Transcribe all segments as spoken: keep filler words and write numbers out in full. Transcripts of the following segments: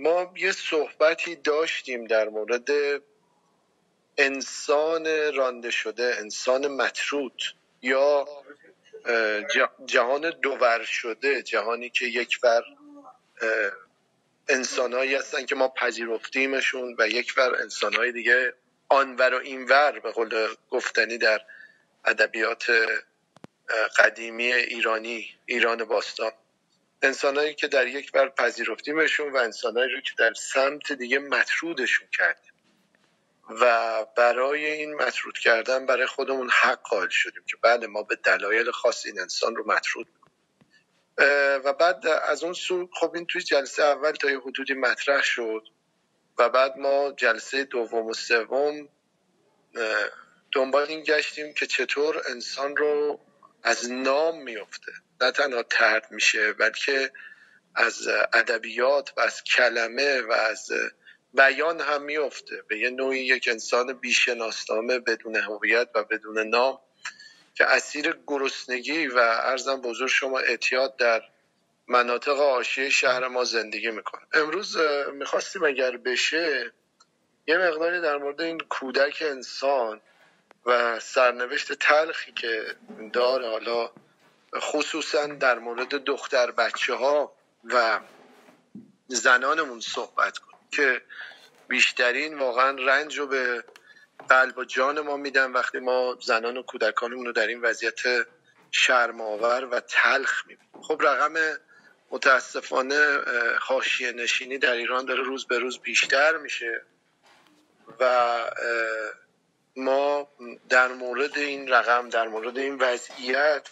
ما یه صحبتی داشتیم در مورد انسان رانده شده، انسان مطرود یا جهان دوور شده، جهانی که یک ور انسانهایی هستن که ما پذیرفتیمشون و یک ور انسانهای دیگه آنور و اینور، به قول گفتنی در ادبیات قدیمی ایرانی، ایران باستان، انسانهایی که در یک ور پذیرفتیمشون و انسانهایی رو که در سمت دیگه مطرودشون کردیم و برای این مطرود کردن برای خودمون حق قائل شدیم که بله ما به دلایل خاص این انسان رو مطرود میکنیم. و بعد از اون سو خب این توی جلسه اول تا یه حدودی مطرح شد و بعد ما جلسه دوم و سوم دنبال این گشتیم که چطور انسان رو از نام میفته، نه تنها طرد میشه بلکه از ادبیات و از کلمه و از بیان هم میفته، به یه نوعی یک انسان بیشناسنامه بدون هویت و بدون نام که اسیر گرسنگی و عرضم بزرگ شما اعتیاد در مناطق حاشیه شهر ما زندگی میکنه. امروز میخواستیم اگر بشه یه مقداری در مورد این کودک انسان و سرنوشت تلخی که داره، حالا خصوصا در مورد دختر بچه ها و زنانمون صحبت کنیم که بیشترین واقعا رنج رو به قلب و جان ما میدن وقتی ما زنان و کودکانمون رو در این وضعیت شرم‌آور و تلخ میبینیم. خب رقم متاسفانه حاشیه نشینی در ایران داره روز به روز بیشتر میشه و ما در مورد این رقم، در مورد این وضعیت،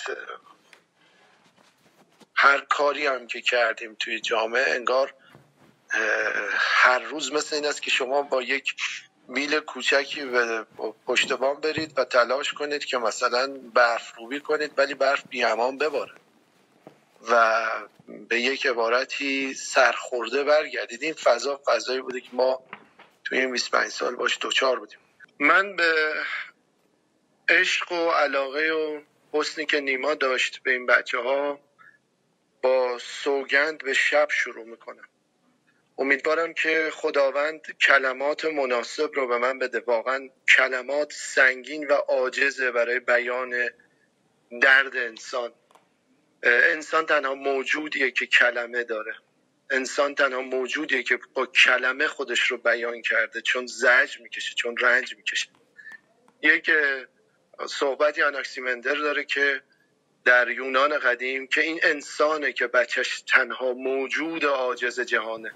هر کاری هم که کردیم توی جامعه انگار هر روز مثل این است که شما با یک میل کوچکی به پشت بام برید و تلاش کنید که مثلا برف روبی کنید ولی برف بی امان بباره و به یک عبارتی سرخورده برگردید. این فضا فضایی بوده که ما توی این بیست و پنج سال باش دوچار بودیم. من به عشق و علاقه و حسنی که نیما داشت به این بچه ها با سوگند به شب شروع میکنم. امیدوارم که خداوند کلمات مناسب رو به من بده. واقعا کلمات سنگین و عاجزه برای بیان درد انسان. انسان تنها موجودیه که کلمه داره، انسان تنها موجودیه که با کلمه خودش رو بیان کرده، چون زجر میکشه، چون رنج میکشه. یک صحبتی آناکسیمندر داره که در یونان قدیم که این انسانه که بچهش تنها موجود عاجز جهانه.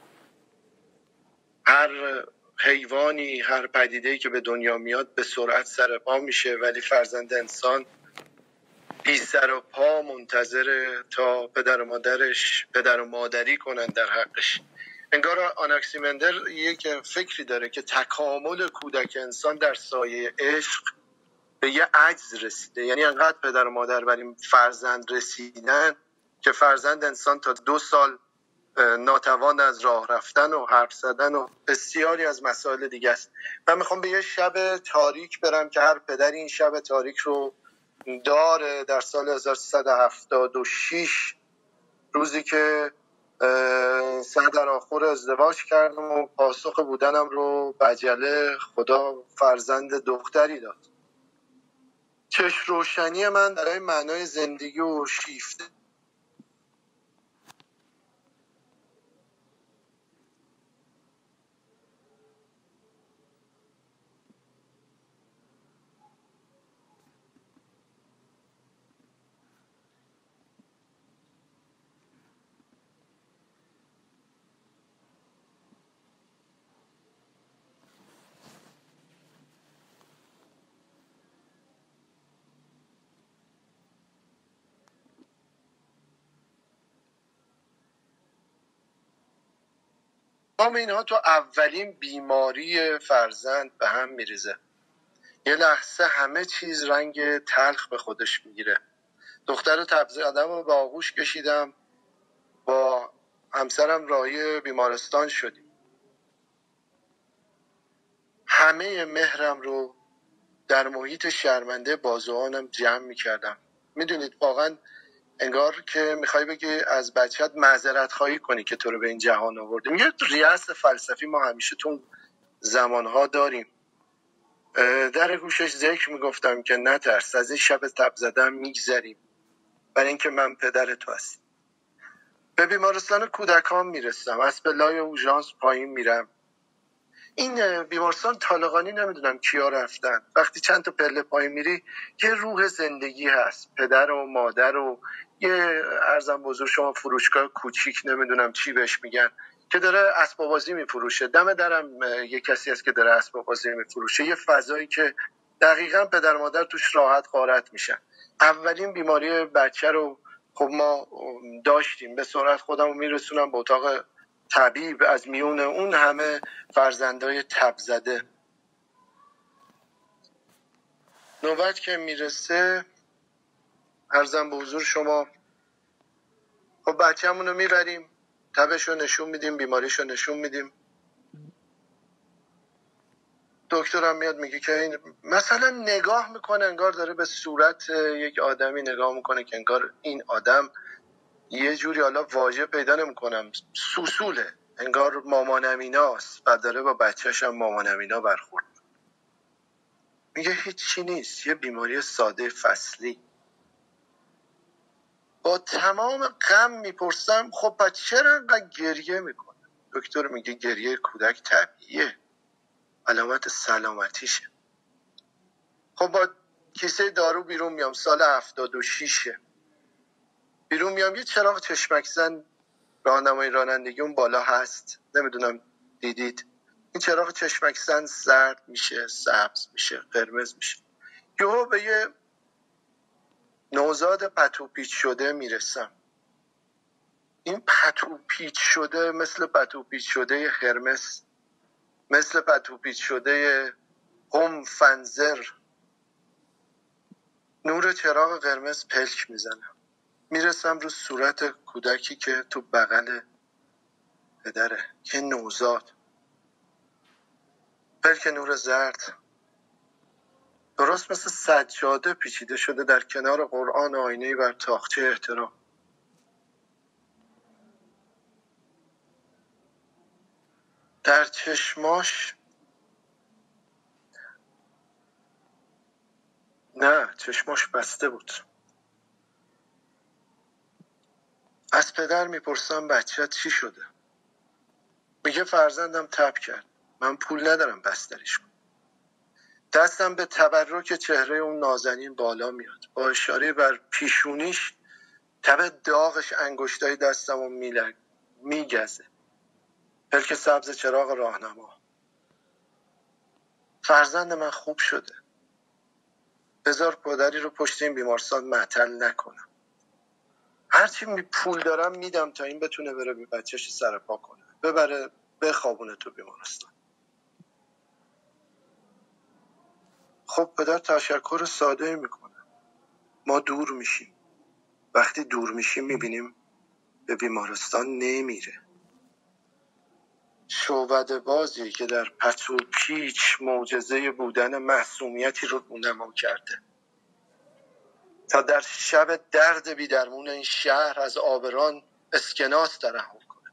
هر حیوانی، هر پدیده‌ای که به دنیا میاد به سرعت سر پا میشه، ولی فرزند انسان بی سر و پا منتظر تا پدر و مادرش پدر و مادری کنن در حقش. انگار آناکسیمندر یک فکری داره که تکامل کودک انسان در سایه عشق به یه عجز رسیده، یعنی انقدر پدر و مادر بر این فرزند رسیدن که فرزند انسان تا دو سال ناتوان از راه رفتن و حرف زدن و بسیاری از مسائل دیگه است. من میخوام به یه شب تاریک برم که هر پدر این شب تاریک رو داره. در سال هزار و سیصد و هفتاد و شش روزی که سردرآخور ازدواج کردم و پاسخ بودنم رو به عجله خدا فرزند دختری داد. چشم روشنی من برای معنای زندگی و شیفته تمام اینها تو اولین بیماری فرزند به هم میریزه. یه لحظه همه چیز رنگ تلخ به خودش میگیره. دختر تب زدم و به آغوش کشیدم، با همسرم راهی بیمارستان شدیم. همه مهرم رو در محیط شرمنده بازوانم جمع میکردم. میدونید واقعا انگار که میخوای بگی از بچت معذرت خواهی کنی که تو رو به این جهان آورده. میگه ریاض فلسفی ما همیشه تو زمانها داریم. در گوشش ذکر میگفتم که نترس، از این شب تب زدن میگذریم، برای اینکه من پدر تو هستم. به بیمارستان کودکان میرسم، از پلای اورژانس پایین میرم. این بیمارستان طالقانی نمیدونم کیا رفتن. وقتی چند تا پله پایین میری یه روح زندگی هست، پدر و مادر و یه ارزم بزرگ شما فروشگاه کوچیک نمیدونم چی بهش میگن که داره اسباب بازی میفروشه. دم درم یه کسی هست که داره اسباب بازی میفروشه. یه فضایی که دقیقاً پدر مادر توش راحت غارت میشن. اولین بیماری بچه رو خب ما داشتیم، به سرعت خودمو میرسونم به اتاق طبیب. از میون اون همه فرزندای تب زده نوبت که میرسه، عرضم به حضور شما، خب بچه‌مون رو میبریم، تبش رو نشون میدیم، بیماریش رو نشون میدیم. دکترم میاد میگه که این مثلا نگاه میکنه انگار داره به صورت یک آدمی نگاه میکنه که انگار این آدم یه جوری، حالا واژه پیدا نمیکنم، سوسوله، انگار مامان امیناست و داره با بچه‌ش هم مامان امینا برخورد. میگه هیچی نیست، یه بیماری ساده فصلی. با تمام غم میپرسم خب پس چرا انقدر گریه میکنه؟ دکتر میگه گریه کودک طبیعیه، علامت سلامتیشه. خب با کیسه دارو بیرون میام، سال هفتاد و شیشه. بیرون میام، یه چراغ چشمک زن راهنمای رانندگی اون بالا هست، نمیدونم دیدید. این چراغ چشمک زن زرد میشه، سبز میشه، قرمز میشه. یهو به یه نوزاد پتو پیچ شده میرسم. این پتو پیچ شده مثل پتو پیچ شده هرمس، مثل پتو پیچ شده قم فنزر، نور چراغ قرمز پلک میزنم. میرسم رو صورت کودکی که تو بغل پدره، که نوزاد، پلک نور زرد درست مثل سجاده پیچیده شده در کنار قرآن و آینه‌ای بر تاقچه احترام. در چشماش، نه چشماش بسته بود. از پدر میپرسم بچه چی شده؟ میگه فرزندم تب کرد، من پول ندارم بستریش کنم. دستم به تبرک چهره اون نازنین بالا میاد، با اشاره بر پیشونیش تب داغش انگشتای دستمو میلگ میگزه. پلک سبز چراغ راهنما. فرزند من خوب شده، بذار پدری رو پشت این بیمارستان معطل نکنم. هرچی می پول دارم میدم تا این بتونه بره به بچهش سرپا کنه، ببره بخوابونه تو بیمارستان. خب پدر تشکر ساده میکنه. ما دور میشیم، وقتی دور میشیم میبینیم به بیمارستان نمیره. شعبده بازی که در پتو پیچ معجزه بودن معصومیتی رو رونما کرده تا در شب درد بیدرمون این شهر از آبران اسکناس ترحم کنه.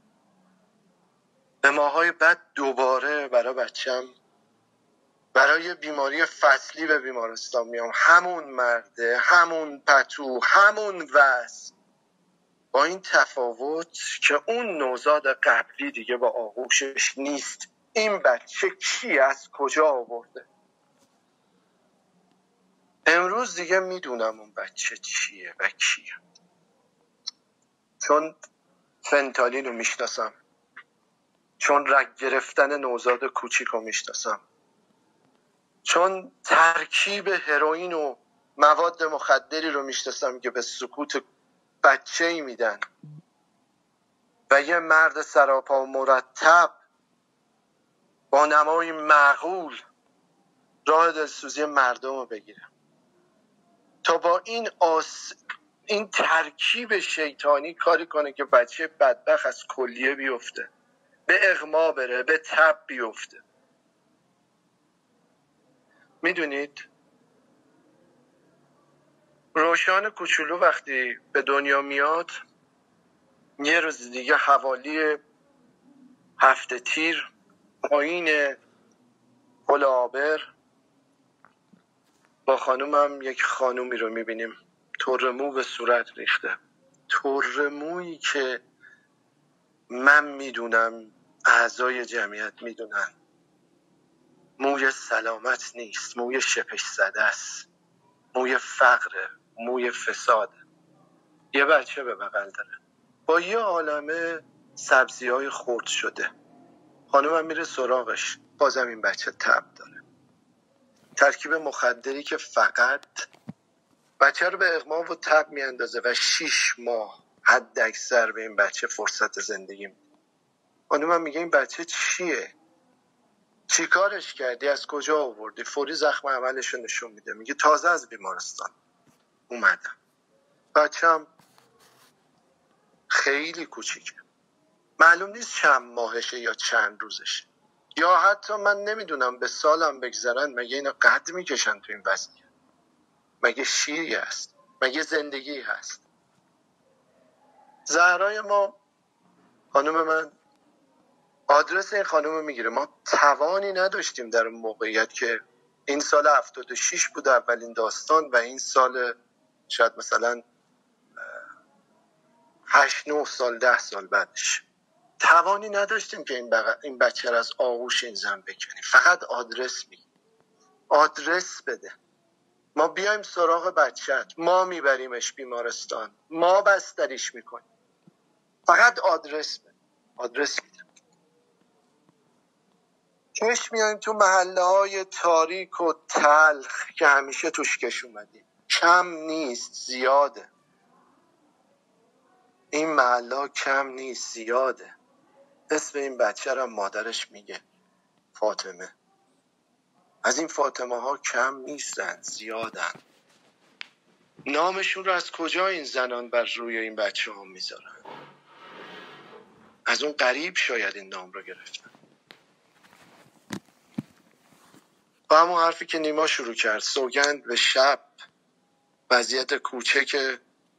به ماهای بعد دوباره برای بچم برای بیماری فصلی به بیمارستان میام. همون مرده، همون پتو، همون وز، با این تفاوت که اون نوزاد قبلی دیگه با آغوشش نیست. این بچه کی، از کجا آورده؟ امروز دیگه میدونم اون بچه چیه و کیه، چون فنتانیل رو میشناسم، چون رگ گرفتن نوزاد کوچیک رو میشناسم، چون ترکیب هروئین و مواد مخدری رو میشناسم که به سکوت بچه ای میدن و یه مرد سراپا و مرتب با نمای معقول راه دلسوزی مردم رو بگیره تا با این آس این ترکیب شیطانی کاری کنه که بچه بدبخت از کلیه بیفته، به اغما بره، به تب بیفته. میدونید روشان کوچولو وقتی به دنیا میاد، یه روز دیگه حوالی هفته تیر پایین پل آبر با خانومم یک خانومی رو میبینیم تر مو به صورت ریخته، تر مویی که من میدونم اعضای جمعیت میدونن موی سلامت نیست، موی شپش زده است، موی فقره، موی فساد. یه بچه به بغل داره با یه عالمه سبزی های خرد شده. خانومم میره سراغش، بازم این بچه تب داره، ترکیب مخدری که فقط بچه رو به اغما و تب میاندازه و شیش ماه حد اکثر به این بچه فرصت زندگی میده. خانومم میگه این بچه چیه؟ چی کارش کردی؟ از کجا آوردی؟ فوری زخم عملش رو نشون میده، میگه تازه از بیمارستان اومدم. بچه‌م خیلی کوچیکه، معلوم نیست چند ماهشه یا چند روزشه، یا حتی من نمیدونم به سالم بگذرن مگه اینا قد میکشن تو این وضعیت؟ مگه شیری هست؟ مگه زندگی هست؟ زهرای ما، خانم من، آدرس این خانم میگیره. ما توانی نداشتیم در اون موقعیت که این سال هفتاد و شیش بود اولین داستان و این سال شاید مثلا هشت نه سال ده سال بعدش، توانی نداشتیم که این, بغ... این بچه را از آغوش این زن بکنیم. فقط آدرس میگیم، آدرس بده، ما بیایم سراغ بچت، ما میبریمش بیمارستان، ما بستریش میکنیم، فقط آدرس بده. آدرس میده. کش میایم تو محله های تاریک و تلخ که همیشه توش کش اومدیم، کم نیست زیاده، این محله کم نیست زیاده. اسم این بچه را مادرش میگه فاطمه. از این فاطمه ها کم نیستن، زیادن. نامشون رو از کجا این زنان بر روی این بچه ها میذارن؟ از اون قریب شاید این نام رو گرفتن. با همون حرفی که نیما شروع کرد، سوگند به شب، وضعیت کوچک،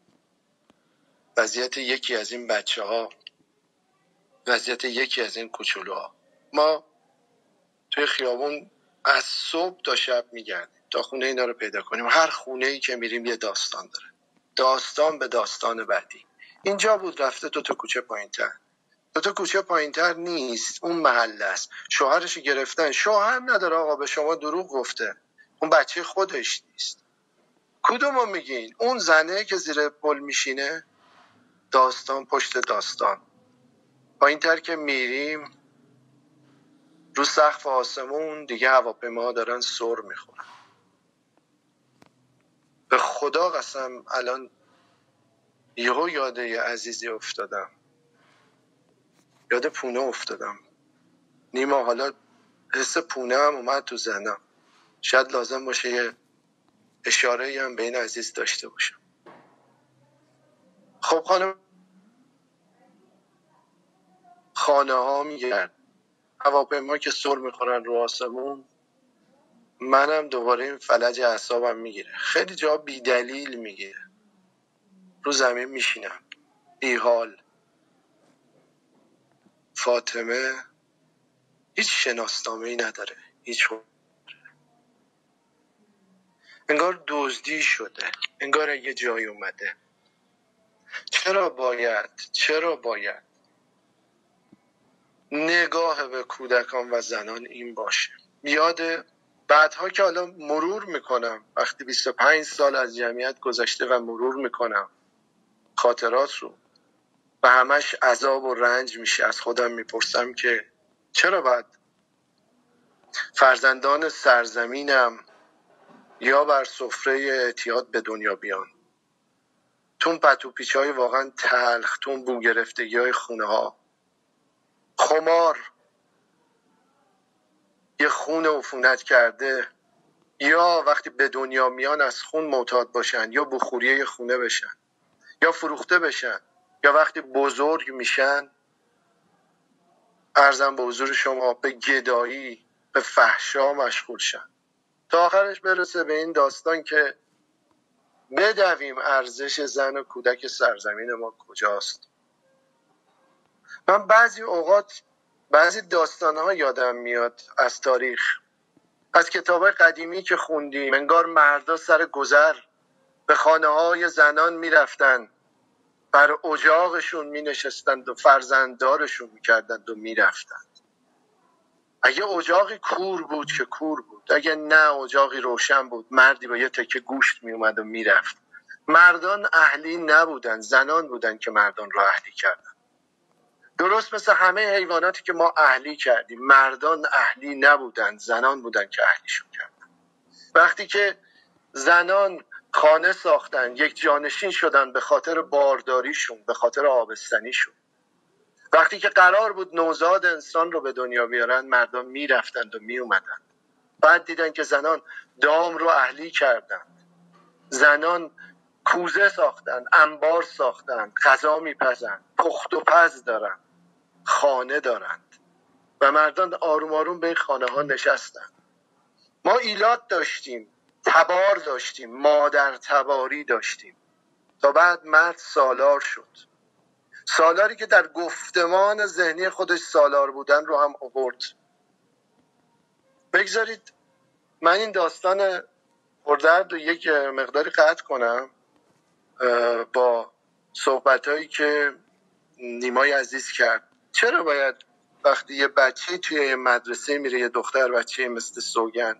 وضعیت یکی از این بچه ها، وضعیت یکی از این کوچولوها. ما توی خیابون از صبح تا شب میگردیم تا خونه اینا رو پیدا کنیم. هر خونه ای که میریم یه داستان داره، داستان به داستان بعدی. اینجا بود، رفته تو تو کوچه پایین تر، تو تو کوچه پایین تر نیست، اون محله است. شوهرش گرفتن، شوهر نداره آقا، به شما دروغ گفته، اون بچه خودش نیست. کدومو میگین؟ اون زنه که زیر پل میشینه؟ داستان پشت داستان. پایین تر که میریم رو سقف آسمون دیگه هواپیماها دارن سر میخورن. به خدا قسم الان یهو یاد یه عزیزی افتادم، یاد پونه افتادم. نیما حالا حس پونه هم اومد تو ذهنم، شاید لازم باشه یه اشاره هم به این عزیز داشته باشم. خب خانم، خانه ها میگرد، هواپیما که سر میخورن رو آسمون، منم دوباره این فلج اعصابم میگیره. خیلی جا بی دلیل میگیره، رو زمین میشینم بی حال. فاطمه هیچ شناسنامه‌ای نداره، هیچ، انگار دزدی شده، انگار یه جای اومده. چرا باید چرا باید نگاه به کودکان و زنان این باشه؟ یاد بعدها که حالا مرور میکنم، وقتی بیست و پنج سال از جمعیت گذشته و مرور میکنم خاطرات رو و همش عذاب و رنج میشه، از خودم میپرسم که چرا باید فرزندان سرزمینم یا بر سفره اعتیاد به دنیا بیان؟ تون پتو پیچ های واقعا تلخ، تون بو گرفتگی های خونه ها، خمار، یه خون عفونت کرده، یا وقتی به دنیا میان از خون معتاد باشن، یا بخوری یه خونه بشن، یا فروخته بشن، یا وقتی بزرگ میشن عرضم به حضور شما به گدایی، به فحشا مشغول شن، تا آخرش برسه به این داستان که بدویم ارزش زن و کودک سرزمین ما کجاست. من بعضی اوقات بعضی داستانها یادم میاد از تاریخ، از کتابای قدیمی که خوندیم. انگار مردا سر گذر به خانه های زنان میرفتن، بر اجاقشون مینشستند و فرزنددارشون میکردند و میرفتند. اگه اجاقی کور بود که کور بود، اگه نه اجاقی روشن بود، مردی با یه تکه گوشت میومد و میرفت. مردان اهلی نبودن، زنان بودن که مردان را اهلی کردن. درست مثل همه حیواناتی که ما اهلی کردیم، مردان اهلی نبودن، زنان بودن که اهلیشون کردن. وقتی که زنان خانه ساختن، یک جانشین شدن به خاطر بارداریشون، به خاطر آبستنیشون. وقتی که قرار بود نوزاد انسان رو به دنیا بیارن، مردان میرفتند و میومدن. بعد دیدن که زنان دام رو اهلی کردن، زنان کوزه ساختن، انبار ساختن، غذا میپزن، پخت و پز دارن، خانه دارند و مردان آروم آروم به این خانه ها نشستن. ما ایلات داشتیم، تبار داشتیم، مادر تباری داشتیم، تا بعد مرد سالار شد. سالاری که در گفتمان ذهنی خودش سالار بودن رو هم آورد. بگذارید من این داستان پردرد رو یک مقداری قطع کنم با صحبتایی که نیمای عزیز کرد. چرا باید وقتی یه بچه توی یه مدرسه میره، یه دختر بچه مثل سوگند،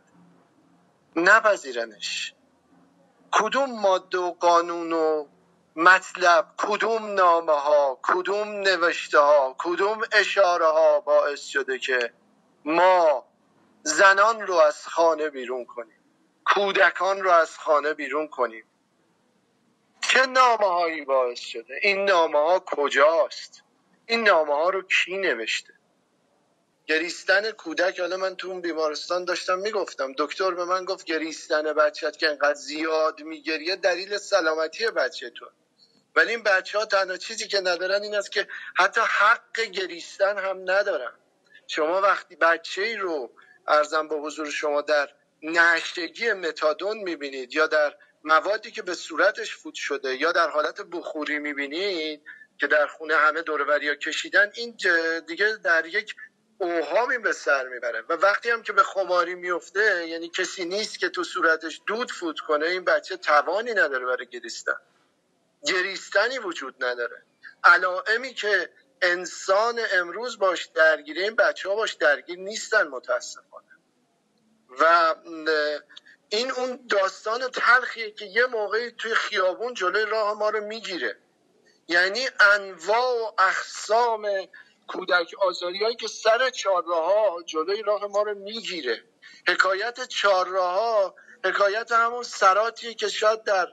نپذیرنش؟ کدوم ماده و قانون و مطلب، کدوم نامه ها، کدوم نوشته ها، کدوم اشاره ها باعث شده که ما زنان رو از خانه بیرون کنیم، کودکان رو از خانه بیرون کنیم؟ چه نامه هایی باعث شده؟ این نامه ها کجاست؟ این نامه ها رو کی نوشته؟ گریستن کودک، حالا من تو اون بیمارستان داشتم میگفتم، دکتر به من گفت گریستن بچه‌ت که انقدر زیاد میگریه دلیل سلامتی بچه تو، ولی این بچه ها تنها چیزی که ندارن این است که حتی حق گریستن هم ندارن. شما وقتی بچه ای رو عرضم به حضور شما در نشتگی متادون میبینید یا در موادی که به صورتش فوت شده یا در حالت بخوری میبینید که در خونه همه دور و بریا کشیدن، این دیگه در یک اوهامی به سر میبره. و وقتی هم که به خماری میفته، یعنی کسی نیست که تو صورتش دود فوت کنه، این بچه توانی نداره برای گریستن، گریستنی وجود نداره. علائمی که انسان امروز باش درگیره، این بچه ها باش درگیر نیستن متاسفانه. و این اون داستان تلخیه که یه موقعی توی خیابون جلوی راه ما رو میگیره. یعنی انواع و اقسام کودک آزاری هایی که سر چهارراه ها جلوی راه ما رو میگیره. حکایت چهارراه ها حکایت همون سراتیه که شاید در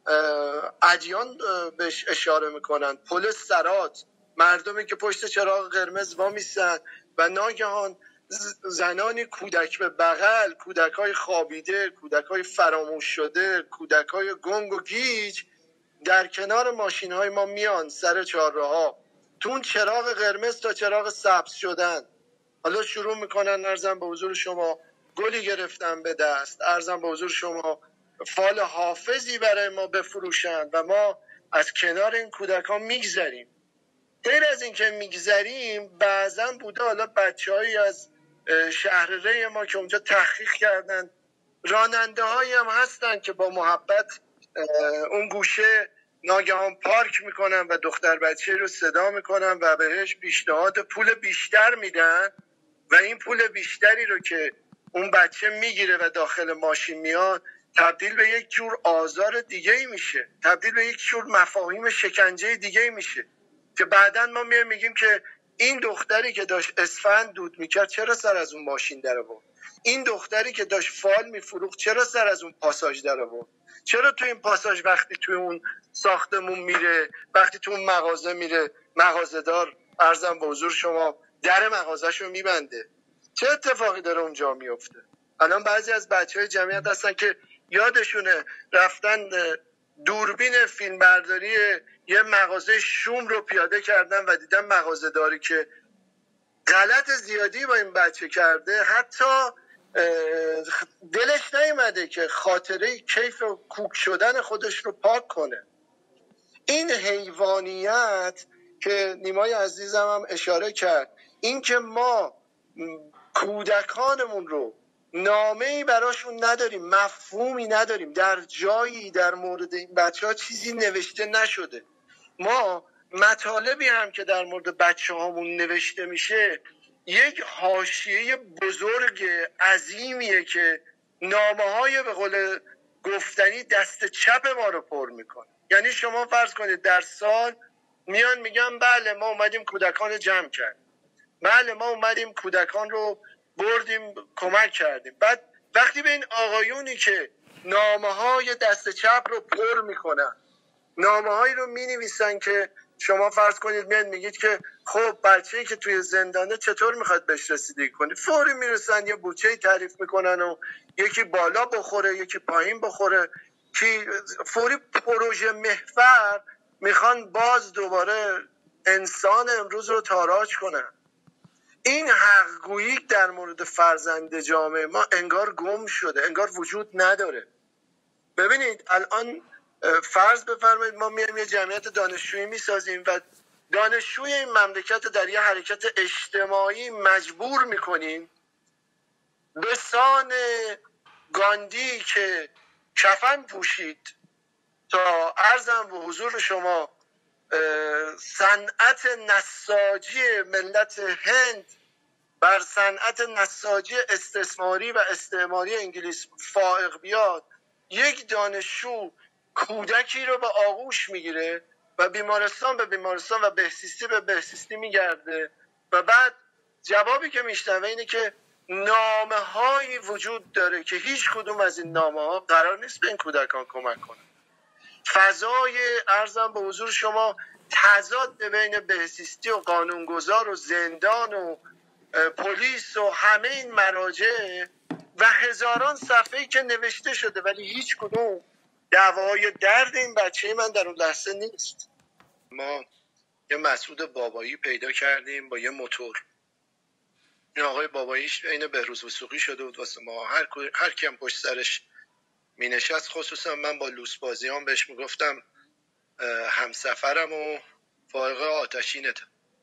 ادیان بهش اشاره میکنن. پل سرات، مردمی که پشت چراغ قرمز وامیستن و ناگهان زنانی کودک به بغل، کودک های خوابیده، کودک های فراموش شده، کودک های گنگ و گیج در کنار ماشین های ما میان سر چهارراه ها، تو اون چراغ قرمز تا چراغ سبز شدن. حالا شروع میکنن عرضم به حضور شما گلی گرفتن به دست، عرضم به حضور شما فال حافظی برای ما بفروشن و ما از کنار این کودکان میگذریم. غیر از این که میگذریم، بعضا بوده حالا بچه‌هایی از شهر ری ما که اونجا تحقیق کردن، راننده هایی هم هستن که با محبت اون گوشه ناگهان پارک میکنن و دختر بچه رو صدا میکنن و بهش پیشنهاد پول بیشتر میدن و این پول بیشتری رو که اون بچه میگیره و داخل ماشین میاد، تبدیل به یک جور آزار دیگه میشه، تبدیل به یک جور مفاهیم شکنجه دیگه میشه که بعدن ما میایم میگیم که این دختری که داشت اسفند دود میکرد چرا سر از اون ماشین در آورد؟ این دختری که داشت فال میفروخت چرا سر از اون پاساژ در آورد؟ چرا تو این پاساژ وقتی تو اون ساختمون میره، وقتی تو اون مغازه میره، مغازه‌دار عرضم به حضور شما در مغازه‌شو میبنده؟ چه اتفاقی داره اونجا میفته؟ الان بعضی از بچهای جمعیت هستن که یادشونه رفتن دوربین فیلمبرداری یه مغازه شوم رو پیاده کردن و دیدن مغازه‌داری که غلط زیادی با این بچه کرده، حتی دلش نیومده که خاطره کیف و کوک شدن خودش رو پاک کنه. این حیوانیت که نیمای عزیزم هم اشاره کرد، این که ما کودکانمون رو نامه‌ای براشون نداریم، مفهومی نداریم، در جایی در مورد این بچه ها چیزی نوشته نشده. ما مطالبی هم که در مورد بچه هامون نوشته میشه یک حاشیه بزرگ عظیمیه که نامه های به قول گفتنی دست چپ ما رو پر میکنه. یعنی شما فرض کنید در سال میان میگن بله ما اومدیم کودکان رو جمع کردیم، بله ما اومدیم کودکان رو بردیم کمک کردیم. بعد وقتی به این آقایونی که نامه های دست چپ رو پر میکنن، نامه هایی رو می نویسن که شما فرض کنید میاد میگید که خب بچه‌ای که توی زندانه چطور میخواد بهش رسیدگی کنی، فوری میرسن یه بودجه تعریف میکنن و یکی بالا بخوره یکی پایین بخوره، که فوری پروژه محور میخوان باز دوباره انسان امروز رو تاراج کنن. این حقگویی در مورد فرزند جامعه ما انگار گم شده، انگار وجود نداره. ببینید الان فرض بفرمایید ما میایم یه جمعیت دانشجویی میسازیم و دانشجوی این مملکت در یه حرکت اجتماعی مجبور میکنیم به سان گاندی که کفن پوشید تا عرضم به حضور شما صنعت نساجی ملت هند بر صنعت نساجی استثماری و استعماری انگلیس فائق بیاد، یک دانشجو کودکی رو به آغوش میگیره و بیمارستان به بیمارستان و بهزیستی به بهزیستی میگرده و بعد جوابی که میشنوه اینه که نامه هایی وجود داره که هیچ کدوم از این نامه ها قرار نیست به این کودکان کمک کنه. فضای ارزم به حضور شما تضاد بین بهزیستی و قانونگذار و زندان و پلیس و همه این مراجع و هزاران صفحه‌ای که نوشته شده ولی هیچ کدوم دوای درد این بچه من در اون لحظه نیست. ما یه مسعود بابایی پیدا کردیم با یه موتور. این آقای باباییش عین بهروز وثوقی شده بود واسه ما. هر هر کیم پشت سرش می نشست، خصوصا من با لوس بازیام بهش میگفتم همسفرم و فائق آتشینت.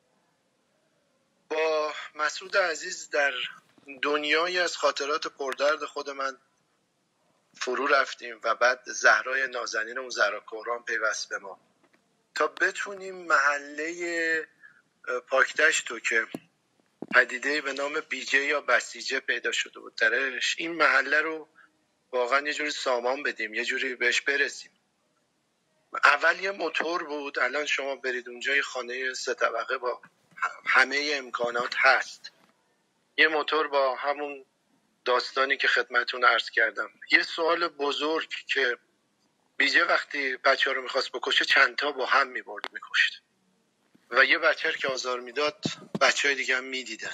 با مسعود عزیز در دنیایی از خاطرات پردرد خود من فرو رفتیم و بعد زهرای نازنین اون زهرا کهران پیوست به ما تا بتونیم محله پاکدشتو که پدیده به نام بیجه یا بسیجه پیدا شده بود درش، این محله رو واقعا یه جوری سامان بدیم، یه جوری بهش برسیم. اول یه موتور بود، الان شما برید اونجا یه خانه سه طبقه با همه امکانات هست. یه موتور با همون داستانی که خدمتون عرض کردم. یه سوال بزرگ که بیجه وقتی بچه ها رو میخواست بکشه چند تا با هم میبرد میکشت و یه بچه که آزار میداد بچه های دیگه هم میدیدن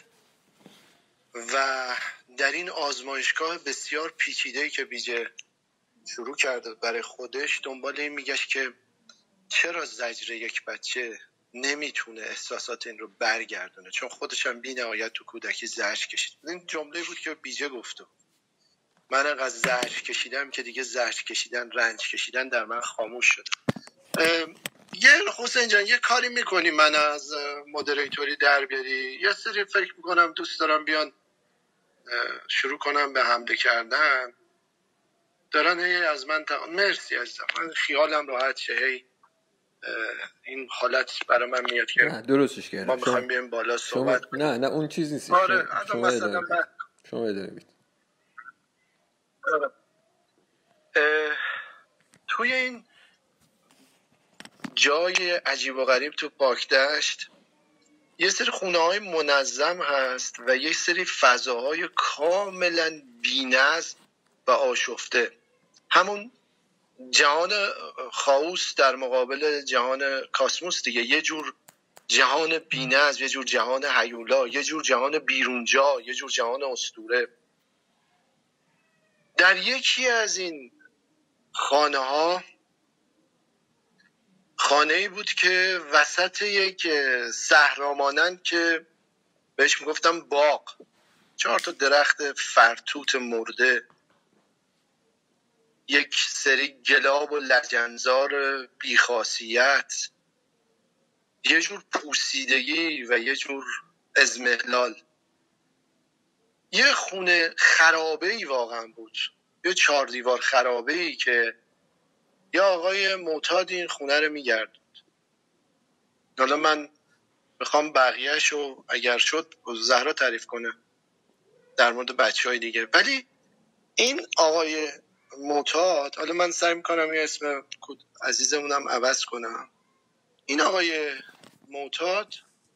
و در این آزمایشگاه بسیار پیچیده‌ای که بیجه شروع کرده برای خودش دنبال این میگشت که چرا زجر یک بچه نمیتونه احساسات این رو برگردونه، چون خودش هم بی نهایت تو کودکی زجر کشید. این جمله بود که بیجه گفته من انقدر زجر کشیدم که دیگه زجر کشیدن رنج کشیدن در من خاموش شد. یه حسین جان یه کاری میکنی من از مدریتوری در بیاری، یه سری فکر میکنم دوست دارم بیان شروع کنم به حمله کردن، دارن هی از من تا... مرسی عزیزم، من خیالم راحت شه، هی این حالت برای من میاد که نه درستش کردم ما میخوایم بیایم بالا صحبت شما... نه نه اون چیز نیست. آره شما شما مثلا اداره بید. شما اداره بید. آره. توی این جای عجیب و غریب تو پاکدشت یه سری خونه های منظم هست و یه سری فضاهای کاملا بی‌نظم و آشفته. همون جهان خاوس در مقابل جهان کاسموس دیگه، یه جور جهان بی‌نظم، یه جور جهان هیولا، یه جور جهان بیرونجا، یه جور جهان اسطوره. در یکی از این خانه ها خانه‌ای بود که وسط یک صحرا مانند که بهش میگفتم باغ، چهار تا درخت فرتوت مرده، یک سری گلاب و لجنزار بیخاصیت، یه جور پوسیدگی و یه جور ازمهلال. یه خونه خرابه‌ای واقعا بود، یه چهار دیوار خرابه‌ای که یه آقای معتاد این خونه رو میگردد. حالا من میخوام بقیه‌شو اگر شد زهرا تعریف کنه در مورد بچه‌های دیگه، ولی این آقای معتاد، حالا من سعی میکنم یه اسم عزیزمونم عوض کنم، این آقای معتاد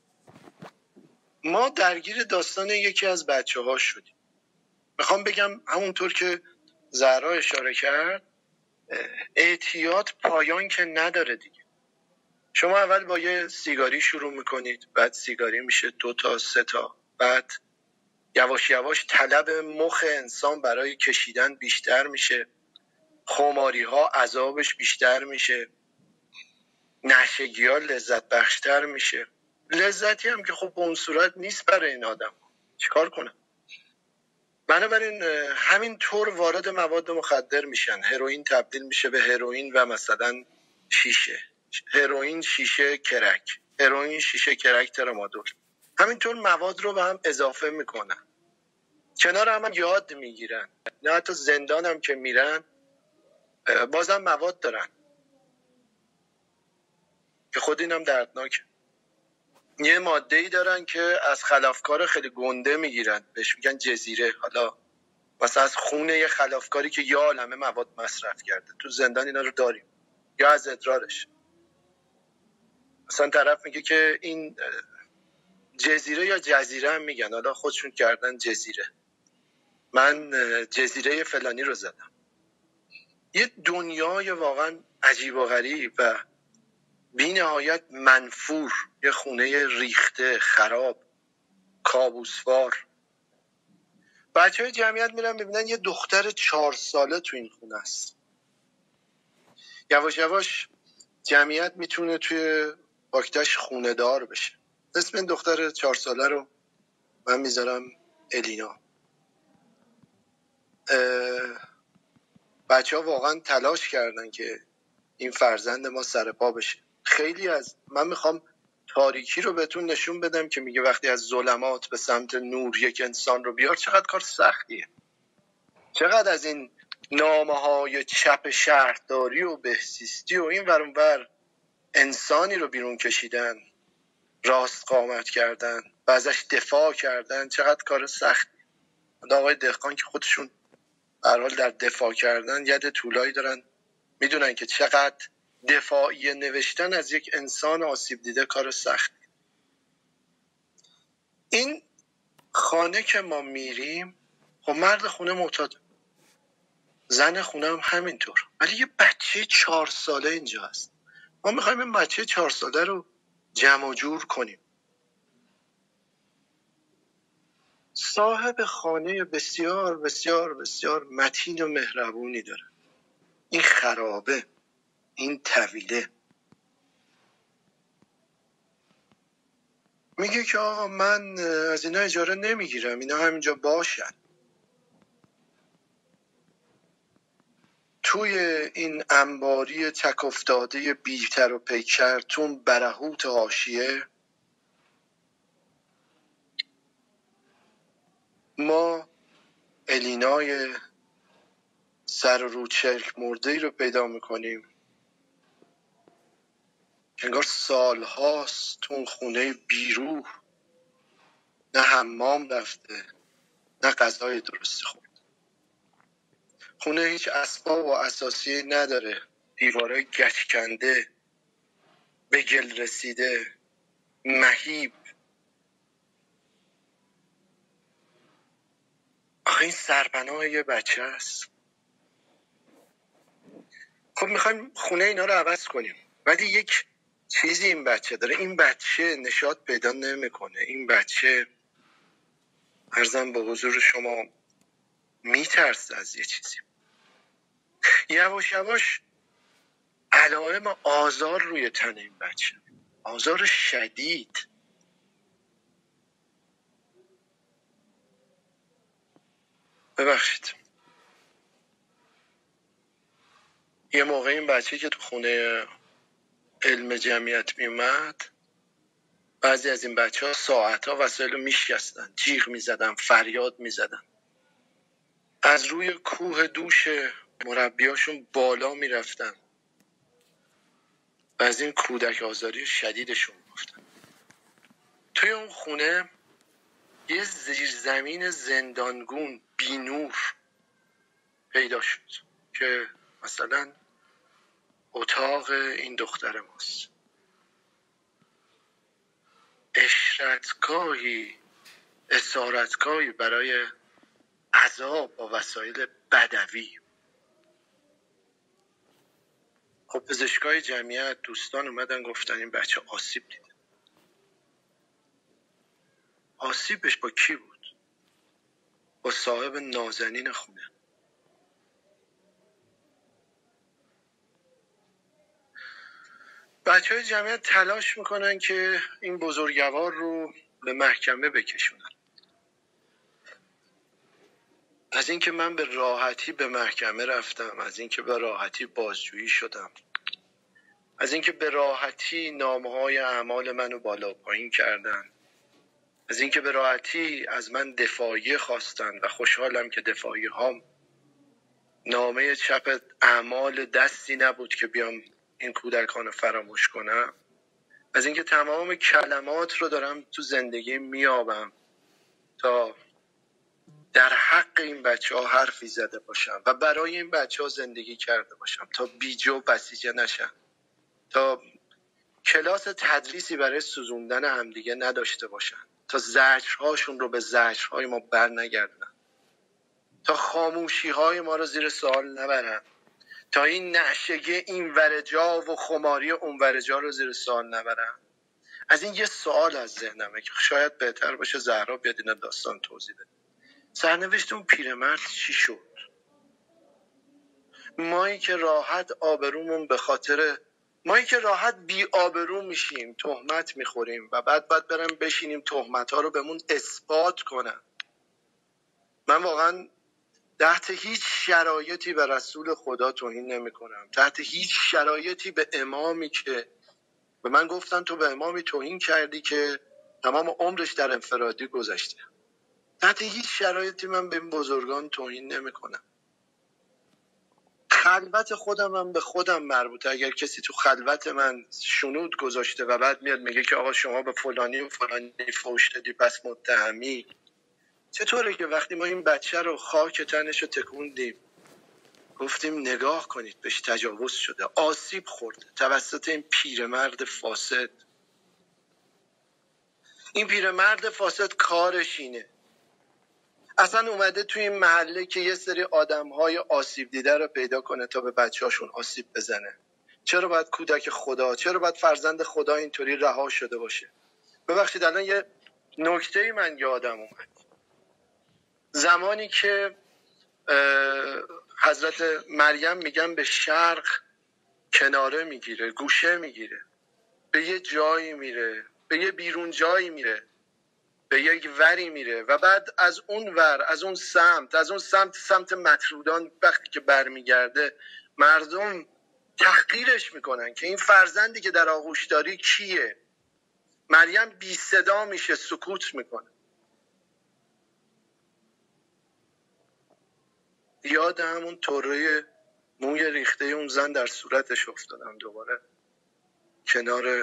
ما درگیر داستان یکی از بچه ها شدیم. میخوام بگم همونطور که زهرا اشاره کرد، اعتیاد پایان که نداره دیگه. شما اول با یه سیگاری شروع میکنید، بعد سیگاری میشه دو تا سه تا، بعد یواش یواش طلب مخ انسان برای کشیدن بیشتر میشه، خماری ها عذابش بیشتر میشه، نشگی ها لذت بخشتر میشه. لذتی هم که خب به اون صورت نیست برای این آدم، چیکار کنم؟ بنابراین همین طور وارد مواد مخدر میشن. هروئین تبدیل میشه به هروئین و مثلا شیشه، هروئین شیشه کرک، هروئین شیشه کرک ترامادول. همینطور مواد رو به هم اضافه میکنن، کنار هم, هم یاد میگیرن. نه حتی زندان هم که میرن بازم مواد دارن که خود اینم دردناکه. یه ماده‌ای دارن که از خلافکار خیلی گنده میگیرن، بهش میگن جزیره. حالا مثلا از خونه یه خلافکاری که یه عالمه مواد مصرف کرده تو زندان اینا رو داریم، یا از ادرارش. مثلا طرف میگه که این جزیره یا جزیره هم میگن، حالا خودشون کردن جزیره، من جزیره فلانی رو زدم. یه دنیای واقعا عجیب و غریب و بی نهایت منفور، یه خونه ریخته خراب کابوسوار. بچه های جمعیت میرن ببینن یه دختر چهار ساله تو این خونه است. یواش یواش جمعیت میتونه توی باکتش خونه دار بشه. اسم این دختر چهار ساله رو من میذارم الینا. بچه ها واقعا تلاش کردن که این فرزند ما سر پا بشه. خیلی از من میخوام تاریکی رو بهتون نشون بدم که میگه وقتی از ظلمات به سمت نور یک انسان رو بیار، چقدر کار سختیه. چقدر از این نامه‌های چپ شهرداری و بهزیستی و این ور اون ور انسانی رو بیرون کشیدن، راست قامت کردن و ازش دفاع کردن، چقدر کار سختی. آقای دهقان که خودشون به هر حال در دفاع کردن ید طولایی دارن، میدونن که چقدر دفاعی نوشتن از یک انسان آسیب دیده کار سختی. این خانه که ما میریم، خب مرد خونه معتاد، زن خونه هم همینطور، ولی یه بچه چهار ساله اینجا هست. ما میخوایم این بچه چهار ساله رو جمع جور کنیم. صاحب خانه بسیار بسیار بسیار متین و مهربونی داره. این خرابه، این طویله، میگه که آقا من از اینا اجاره نمیگیرم، اینا همینجا باشن. توی این انباری تک افتاده بی‌تر و پیکر، تو برهوت حاشیه، ما الینای سر و رو چرک مرده ای رو پیدا میکنیم. انگار سالهاست تو اون خونه بیروح، نه حمام رفته نه غذای درستی خورد. خونه هیچ اسباب و اساسی نداره، دیواره گچ کنده، به گل رسیده، مهیب. آخه این سرپناه یه بچه است. خب میخوایم خونه اینا رو عوض کنیم، ولی یک چیزی این بچه داره. این بچه نشاط پیدا نمیکنه. این بچه عرضم به حضور شما میترسه از یه چیزی. یواش یواش علائم آزار روی تن این بچه، آزار شدید. ببخشید. یه موقع این بچه که تو خونه علم جمعیت میومد، بعضی از این بچه ها ساعت ها وسایل رو میشکستن، جیغ میزدن، فریاد میزدن. از روی کوه دوش مربیاشون بالا میرفتن و از این کودک آزاری شدیدشون گفتن. توی اون خونه یه زیرزمین زندانگون بی نور پیدا شد که مثلا اتاق این دختر ماست، اشرتگاهی، اسارتگاهی برای عذاب با وسایل بدوی. خب پزشکای جمعیت دوستان اومدن گفتن این بچه آسیب دیده. آسیبش با کی بود؟ با صاحب نازنین خونه. بچه های جمعیت تلاش میکنن که این بزرگوار رو به محکمه بکشونن. از اینکه من به راحتی به محکمه رفتم، از اینکه به راحتی بازجویی شدم، از اینکه به راحتی نامه‌های اعمال منو بالا پایین کردن، از اینکه به راحتی از من دفاعیه خواستن و خوشحالم که دفاعیه هام نامه چپ اعمال دستی نبود که بیام این کودکان رو فراموش کنم، از اینکه تمام کلمات رو دارم تو زندگی میابم تا در حق این بچه ها حرفی زده باشم و برای این بچه ها زندگی کرده باشم تا بیجا و بسیجه نشن، تا کلاس تدریسی برای سوزوندن همدیگه نداشته باشن، تا زجرهاشون رو به زجرهای ما بر نگردن، تا خاموشیهای ما رو زیر سوال نبرن، تا این نعشگی این ورجا و خماری اون ورجا رو زیر سوال نبرن. از این یه سوال از ذهنمه که شاید بهتر باشه زهرا بیاد این داستان توضیح بده. سرنوشت اون پیرمرد چی شد؟ مایی که راحت آبرومون به خاطر مایی که راحت بی آبرو میشیم، تهمت میخوریم و بعد بعد برم بشینیم تهمت ها رو بهمون اثبات کنن. من واقعا تحت هیچ شرایطی به رسول خدا توهین نمی کنم، تحت هیچ شرایطی به امامی که به من گفتن تو به امامی توهین کردی که تمام عمرش در انفرادی گذشته، تحت هیچ شرایطی من به این بزرگان توهین نمی کنم. خلوت خودم هم به خودم مربوطه. اگر کسی تو خلوت من شنود گذاشته و بعد میاد میگه که آقا شما به فلانی و فلانی فوش دادی پس متهمی، چطوره که وقتی ما این بچه رو خاک تنش رو تکوندیم گفتیم نگاه کنید بهش تجاوز شده، آسیب خورده توسط این پیرمرد فاسد. این پیرمرد فاسد کارش اینه، اصلا اومده توی این محله که یه سری آدم‌های آسیب دیده رو پیدا کنه تا به بچه‌هاشون آسیب بزنه. چرا باید کودک خدا، چرا باید فرزند خدا اینطوری رها شده باشه؟ ببخشید الان یه نکته‌ای من یادم اومد. زمانی که حضرت مریم میگن به شرق کناره میگیره، گوشه میگیره، به یه جایی میره، به یه بیرون جایی میره، به یک وری میره و بعد از اون ور، از اون سمت، از اون سمت سمت مطرودان وقتی که برمیگرده مردم تحقیرش میکنن که این فرزندی که در آغوش داری کیه؟ مریم بی صدا میشه، سکوت میکنه. یاد همون طره موی ریخته اون زن در صورتش افتادم دوباره کنار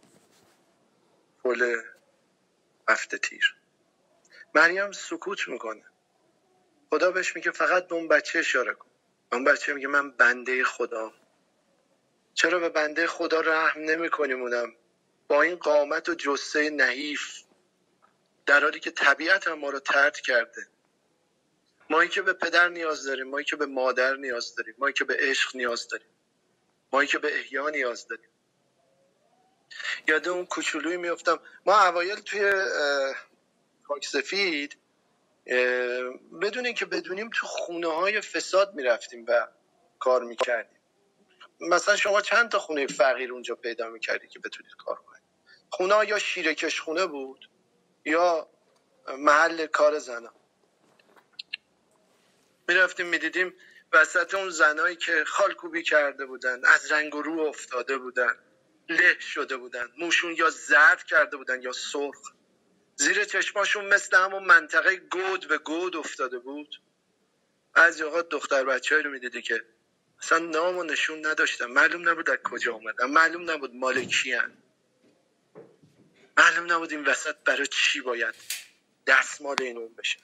پل هفت تیر. مریم سکوت میکنه، خدا بهش میگه فقط به اون بچه اشاره کن. اون بچه میگه من بنده خدا. چرا به بنده خدا رحم نمی کنیم؟ اونم با این قامت و جثه نحیف، در حالی که طبیعت هم ما رو طرد کرده. مایی که به پدر نیاز داریم، مایی که به مادر نیاز داریم، مایی که به عشق نیاز داریم، مایی که به احیا نیاز داریم. یاد اون کوچولویی میافتم، ما اوایل توی خاک سفید بدون اینکه بدونیم تو خونه های فساد میرفتیم و کار میکردیم. مثلا شما چند تا خونه فقیر اونجا پیدا میکردی که بتونید کار کنید؟ خونه ها یا شیرکش خونه بود یا محل کار زنا. میرفتیم میدیدیم وسط اون زنایی که خالکوبی کرده بودن، از رنگ و رو افتاده بودن، له شده بودن، موشون یا زرد کرده بودن یا سرخ، زیر چشماشون مثل همون منطقه گود به گود افتاده بود. از اوقات دختر بچه‌ای رو میدیدی که اصلا نام و نشون نداشتن، معلوم نبود از کجا اومدن، معلوم نبود مال کیان، معلوم نبود این وسط برای چی باید دستمال این اون بشه.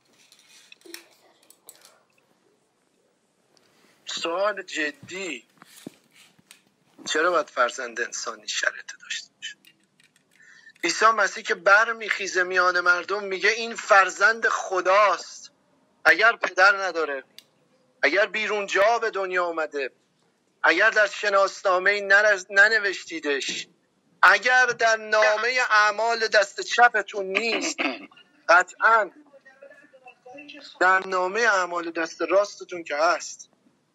سوال جدی، چرا باید فرزند انسانی شرط داشته باشه؟ عیسی مسیح که بر میخیزه میان مردم میگه این فرزند خداست. اگر پدر نداره، اگر بیرون جا به دنیا اومده، اگر در شناسنامه ننوشتیدش، اگر در نامه اعمال دست چپتون نیست، قطعا در نامه اعمال دست راستتون که هست،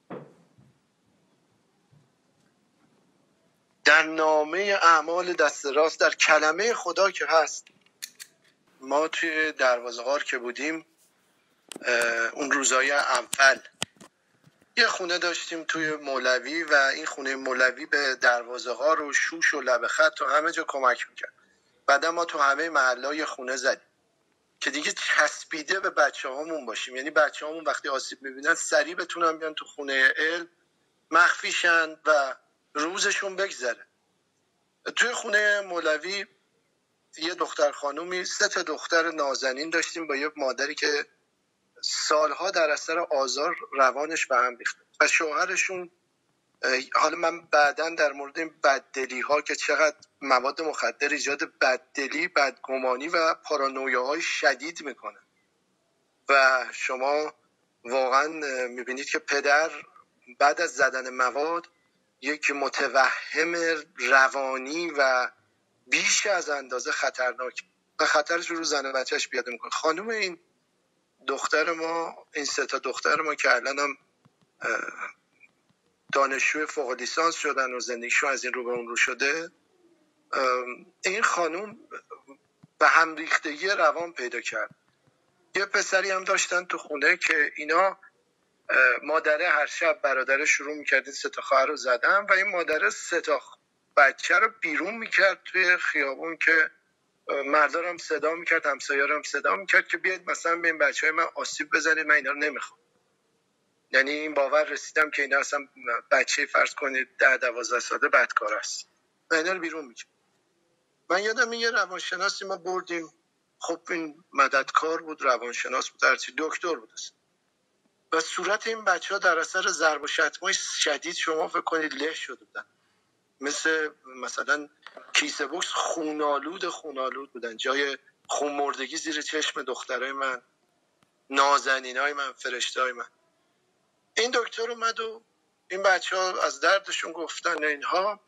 در نامه اعمال دست راست، در کلمه خدا که هست. ما توی دروازه غار که بودیم اون روزای اول یه خونه داشتیم توی مولوی و این خونه مولوی به دروازه غار و شوش و لب خط و همه جا کمک میکرد. بعدا ما تو همه محله‌های خونه زدیم که دیگه چسبیده به بچه هامون باشیم، یعنی بچه هامون وقتی آسیب میبینن سریع بتونن بیان تو خونه علم مخفیشن و روزشون بگذره. توی خونه مولوی یه دختر خانومی، سه تا دختر نازنین داشتیم با یه مادری که سالها در اثر آزار روانش به هم ریخته و شوهرشون. حالا من بعداً در مورد این بددلی ها که چقدر مواد مخدر ایجاد بددلی، بدگمانی و پارانویاهای شدید میکنه و شما واقعا میبینید که پدر بعد از زدن مواد یک متوهم روانی و بیش از اندازه خطرناک و خطرش رو زن بچهش پیاده میکنه. خانم این دختر ما، این سه تا دختر ما که الان هم دانشجوی فوق لیسانس شدن و زندگیشون از این رو به اون رو شده، این خانم به هم ریختگی روان پیدا کرد. یه پسری هم داشتن تو خونه که اینا مادره هر شب برادره شروع میکرد این سه تا خواهر رو زدن و این مادره سه تا بچه رو بیرون میکرد توی خیابون که مردارم صدا میکرد، همسایه‌ها هم صدا میکرد که بیاید مثلا به این بچهای من آسیب بزنید، من اینا رو نمیخوام. یعنی این باور رسیدم که اینا اصلا بچه فرض کنید ده دوازده ساله بدکار است، اینا رو بیرون میکرد. من یادم یه روانشناسی ما بردیم، خب این مددکار بود، روانشناس بود، هرچی دکتر بود است. و صورت این بچه ها در اثر ضرب و شتمای شدید شما فکر کنید له شده بودن، مثل مثلا کیسه بوکس خونالود خونالود بودن، جای خون مردگی زیر چشم دخترای من، نازنینای من، فرشته‌های من. این دکتر اومد و این بچه ها از دردشون گفتن اینها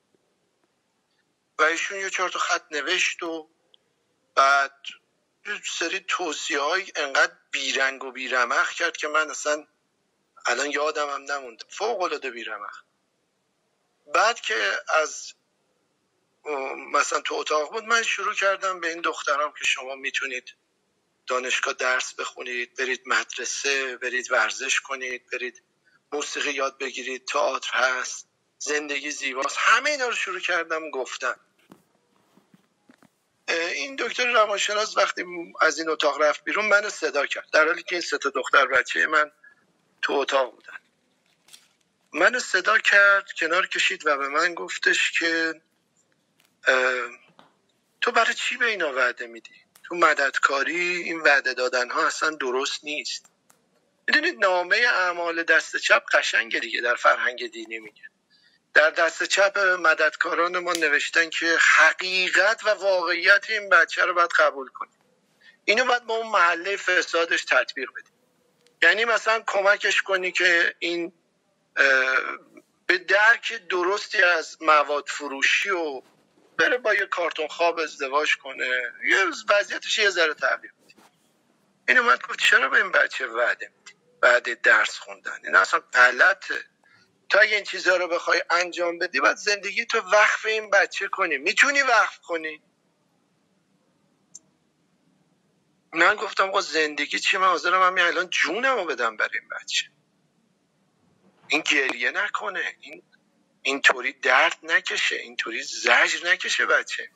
و ایشون یه چهار تا خط نوشت و بعد یه سری توصیه های انقدر بیرنگ و بیرمخ کرد که من اصلا الان یادم هم نموند، فوق العاده بیرمخ. بعد که از مثلا تو اتاق بود، من شروع کردم به این دخترام که شما میتونید دانشگاه درس بخونید، برید مدرسه، برید ورزش کنید، برید موسیقی یاد بگیرید، تئاتر هست، زندگی زیباست، همه اینا رو شروع کردم گفتن. این دکتر روانشناس وقتی از این اتاق رفت بیرون منو صدا کرد، در حالی که این سه تا دختر بچه من تو اتاق بودن. منو صدا کرد، کنار کشید و به من گفتش که تو برای چی به اینا وعده میدی؟ تو مددکاری این وعده دادن ها اصلا درست نیست. میدونید نامه اعمال دست چپ قشنگه دیگه، در فرهنگ دینی میگه در دست چپ مددکاران ما نوشتن که حقیقت و واقعیت این بچه رو باید قبول کنی، اینو باید با اون محله فسادش تطبیق بدی. یعنی مثلا کمکش کنی که این به درک درستی از مواد فروشی و بره با یه کارتون خواب ازدواج کنه، یه وضعیتش یه ذره تغییر بدی. این اومد گفت چرا به این بچه وعده میدی بعد درس خوندن؟ این اصلا غلطه. تا اگه این چیزها رو بخوای انجام بدی باید زندگی تو وقف این بچه کنی. میتونی وقف کنی؟ من گفتم آقا زندگی چی؟ من حاضرم همین الان جونمو بدم برای این بچه. این گریه نکنه، این اینطوری درد نکشه، اینطوری زجر نکشه بچه.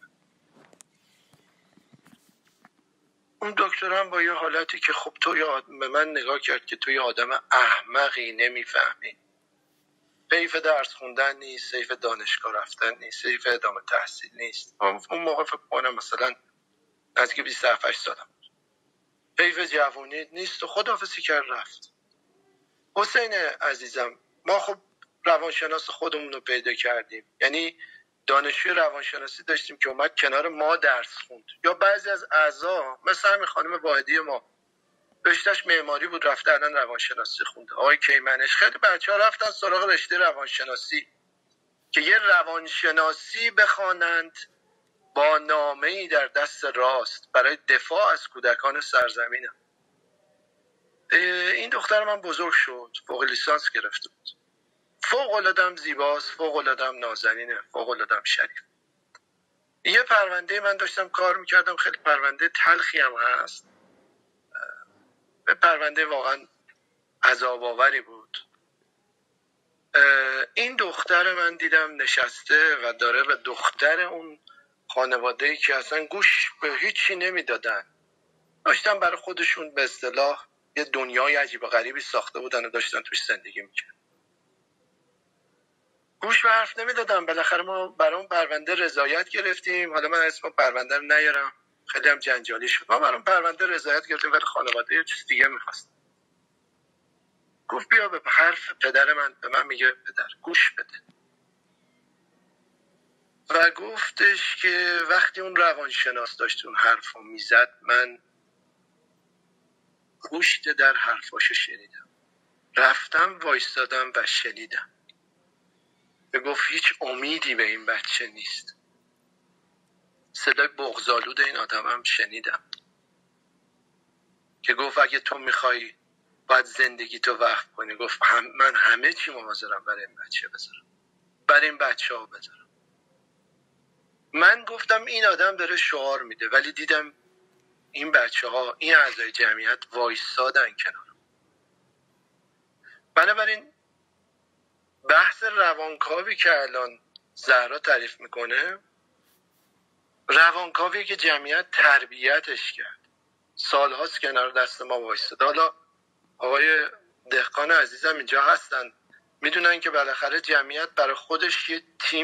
اون دکترم با یه حالتی که خب تو یاد به من نگاه کرد که تو یه آدم احمقی، نمیفهمی، حیف درس خوندن نیست، حیف دانشگاه رفتن نیست، حیف ادامه تحصیل نیست. اون موقع فکر کنم مثلا نزدیک بیست و هفت سالم، حیف جوونی نیست و خداحافظی کرد رفت. حسین عزیزم، ما خب روانشناس خودمون رو پیدا کردیم، یعنی دانشجوی روانشناسی داشتیم که اومد کنار ما درس خوند، یا بعضی از اعضا مثل همین خانم واحدی ما رشتهش معماری بود رفته الان روانشناسی خونده، آقای کیمنش، خیلی بچه‌ها رفتن سراغ رشته روانشناسی که یه روانشناسی بخوانند با نامه‌ای در دست راست برای دفاع از کودکان سرزمینم. این دختر من بزرگ شد، فوق لیسانس گرفته بود، فوق العاده زیباست، فوق العاده نازنینه، فوق العاده شریف. یه پرونده من داشتم کار میکردم، خیلی پرونده تلخی هم هست، به پرونده واقعا عذاب آوری بود. این دختر من دیدم نشسته و داره به دختر اون خانواده‌ای که اصلا گوش به هیچی نمیدادن، داشتن برای خودشون به اصطلاح یه دنیای عجیب و غریبی ساخته بودن و داشتن توش زندگی میکردن، گوش به حرف نمیدادن. بالاخره ما برای اون پرونده رضایت گرفتیم، حالا من اسم پرونده رو نیارم، خیلی هم جنجالی شد. ما برای اون پرونده رضایت گرفتیم ولی خانواده یه چیز دیگه می‌خواست. گفت بیا به حرف پدر من، به من میگه پدر گوش بده، و گفتش که وقتی اون روانشناس داشت اون حرفو میزد، من گوشت در حرفاشو شنیدم، رفتم وایستادم و شنیدم. به گفت هیچ امیدی به این بچه نیست. صدای بغض‌آلود این آدمم شنیدم که گفت اگه تو میخوای باید زندگی تو وقف کنی، گفت هم من همه چی حاضرم برای این بچه بذارم، برای این بچه ها بذارم. من گفتم این آدم داره شعار میده، ولی دیدم این بچه ها، این اعضای جمعیت وایسادن کنار. بنابراین بحث روانکاوی که الان زهرا تعریف میکنه، روانکاوی که جمعیت تربیتش کرد، سالهاست کنار دست ما وایساده. حالا آقای دهقان عزیزم اینجا هستن، میدونن که بالاخره جمعیت برای خودش یه تیم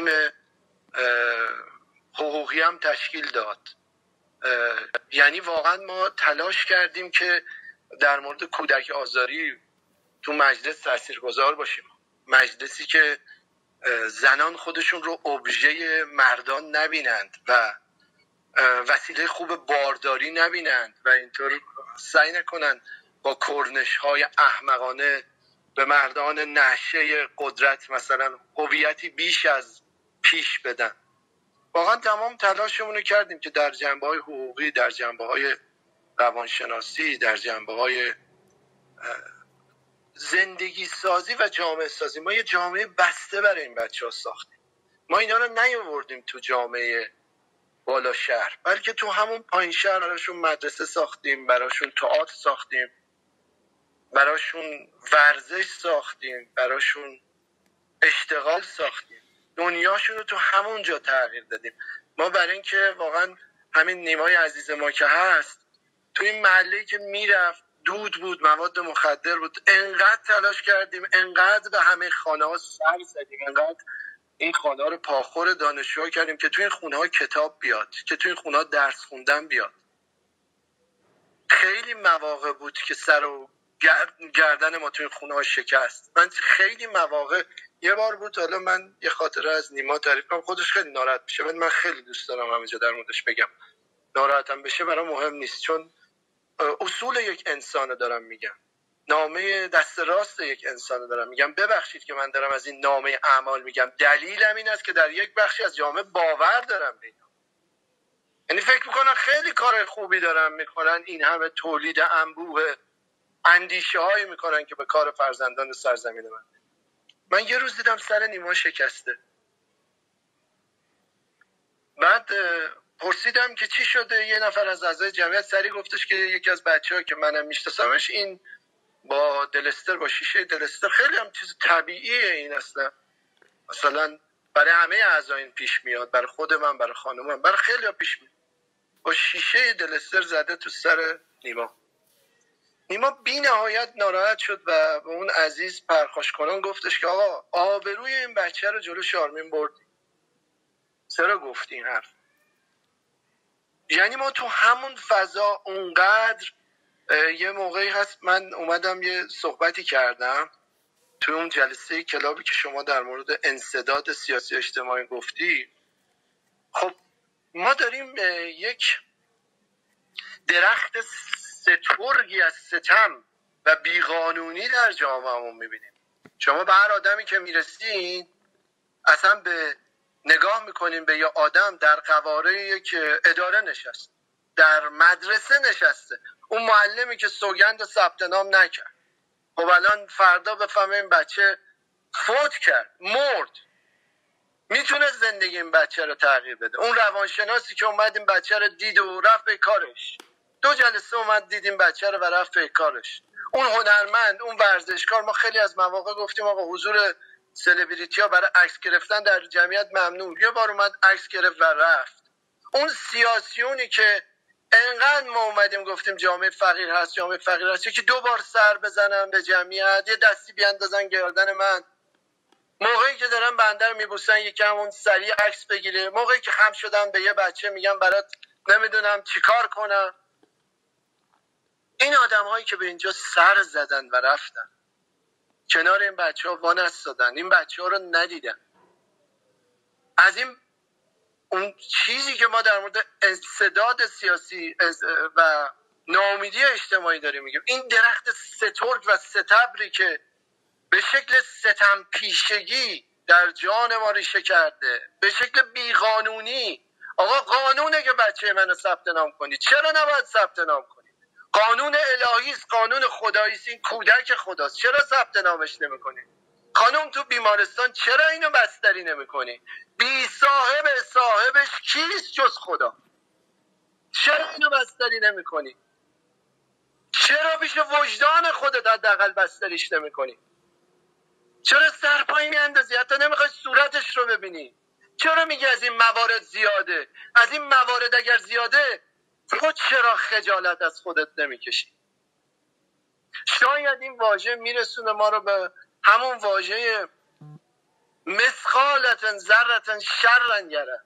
حقوقی هم تشکیل داد. یعنی واقعا ما تلاش کردیم که در مورد کودک آزاری تو مجلس تاثیرگذار باشیم، مجلسی که زنان خودشون رو ابژه مردان نبینند و وسیله خوب بارداری نبینند و اینطور سعی نکنن با کرنش های احمقانه به مردان نشه قدرت مثلا هویتی بیش از پیش بدن. واقعا تمام تلاشمون کردیم که در جنبه‌های حقوقی، در جنبه‌های روانشناسی، در جنبه‌های زندگی سازی و جامعه سازی، ما یه جامعه بسته برای این بچه‌ها ساختیم. ما اینا رو نیاوردیم تو جامعه بالا شهر، بلکه تو همون پایین شهر براشون مدرسه ساختیم، براشون تئاتر ساختیم، براشون ورزش ساختیم، براشون اشتغال ساختیم، دنیاشون رو تو همونجا تغییر دادیم. ما برای اینکه واقعا همین نیمای عزیز ما که هست، تو این محله‌ای که میرفت دود بود، مواد مخدر بود، انقدر تلاش کردیم، انقدر به همه خانه‌ها سر زدیم، انقدر این خانه‌ها رو پاخور دانشجوها کردیم که تو این خونه‌ها کتاب بیاد، که تو این خونه‌ها درس خوندن بیاد. خیلی مواقع بود که سر و گردن ما تو این خونه‌ها شکست. من خیلی مواقع، یه بار بود، حالا من یه خاطره از نیما تعریف کنم، خودش خیلی ناراحت میشه، ولی من خیلی دوست دارم همه جا در موردش بگم. ناراحتم بشه برام مهم نیست، چون اصول یک انسان دارم میگم، نامه دست راست یک انسان دارم میگم. ببخشید که من دارم از این نامه اعمال میگم، دلیلم این است که در یک بخشی از جامعه باور دارم به اینا. یعنی فکر میکنن خیلی کار خوبی دارن میکنن، این همه تولید انبوه اندیشه هایی میکنن که به کار فرزندان سرزمین من. من یه روز دیدم سر نیما شکسته. بعد پرسیدم که چی شده. یه نفر از اعضای جمعیت سری گفتش که یکی از بچه‌ها که منم میشناسمش این با دلستر با شیشه دلستر، خیلی هم چیز طبیعیه این، اصلا مثلا برای همه اعضا این پیش میاد، برای خود من، برای خانومم، برای خیلی ها پیش میاد. با شیشه دلستر زده تو سر نیما. نیما بی نهایت ناراحت شد و به اون عزیز پرخاش کنان گفتش که آقا آبروی این بچه رو جلو شارمین بردی، چرا گفتی این حرف؟ یعنی ما تو همون فضا اونقدر، یه موقعی هست من اومدم یه صحبتی کردم توی اون جلسه کلابی که شما در مورد انسداد سیاسی اجتماعی گفتی. خب ما داریم یک درخت سترگی از ستم و بیقانونی در جامعهمون میبینیم. شما به هر آدمی که میرسین اصلا به نگاه میکنین به یه آدم در قواره که اداره نشست، در مدرسه نشسته، اون معلمی که سوگند ثبت نام نکرد، خب الان فردا بفهمه این بچه فوت کرد، مرد، میتونه زندگی این بچه رو تغییر بده. اون روانشناسی که اومد این بچه رو دید و رفت به کارش، دو جلسه اومد دید این بچه رو و رفت به کارش. اون هنرمند، اون ورزشکار، ما خیلی از مواقع گفتیم آقا حضور سلبریتی ها برای عکس گرفتن در جمعیت ممنوع، یه بار اومد عکس گرفت و رفت. اون سیاسیونی که انقدر ما اومدیم گفتیم جامعه فقیر هست جامعه فقیر هست، که دو بار سر بزنم به جمعیت، یه دستی بیاندازن گردن من، موقعی که دارن بنده رو میبوسن یکم اون سریع عکس بگیره، موقعی که خم شدم به یه بچه میگم برات نمیدونم چیکار کنم. این آدم هایی که به اینجا سر زدن و رفتن کنار این بچه ها وانستادن، این بچه ها رو ندیدن. از این اون چیزی که ما در مورد انسداد سیاسی و ناامیدی اجتماعی داریم میگیم، این درخت سترگ و ستبری که به شکل ستم پیشگی در جان ما ریشه کرده، به شکل بیقانونی. آقا قانونه که بچه منو ثبت نام کنید، چرا نباید ثبت نام کنید؟ قانون الهی است، قانون خدایی است، این کودک خداست، چرا ثبت نامش نمی‌کنید؟ خانم تو بیمارستان چرا اینو بستری نمی‌کنی؟ بی صاحب صاحبش کیست جز خدا؟ چرا اینو بستری نمی‌کنی؟ چرا پیش وجدان خودت حداقل بستریش نمی‌کنی؟ چرا سر پایین میاندازی؟ حتی نمیخوای صورتش رو ببینی؟ چرا میگی از این موارد زیاده؟ از این موارد اگر زیاده تو چرا خجالت از خودت نمیکشی؟ شاید این واژه میرسونه ما رو به همون واژه مثقالتن ذرتن شرن یره،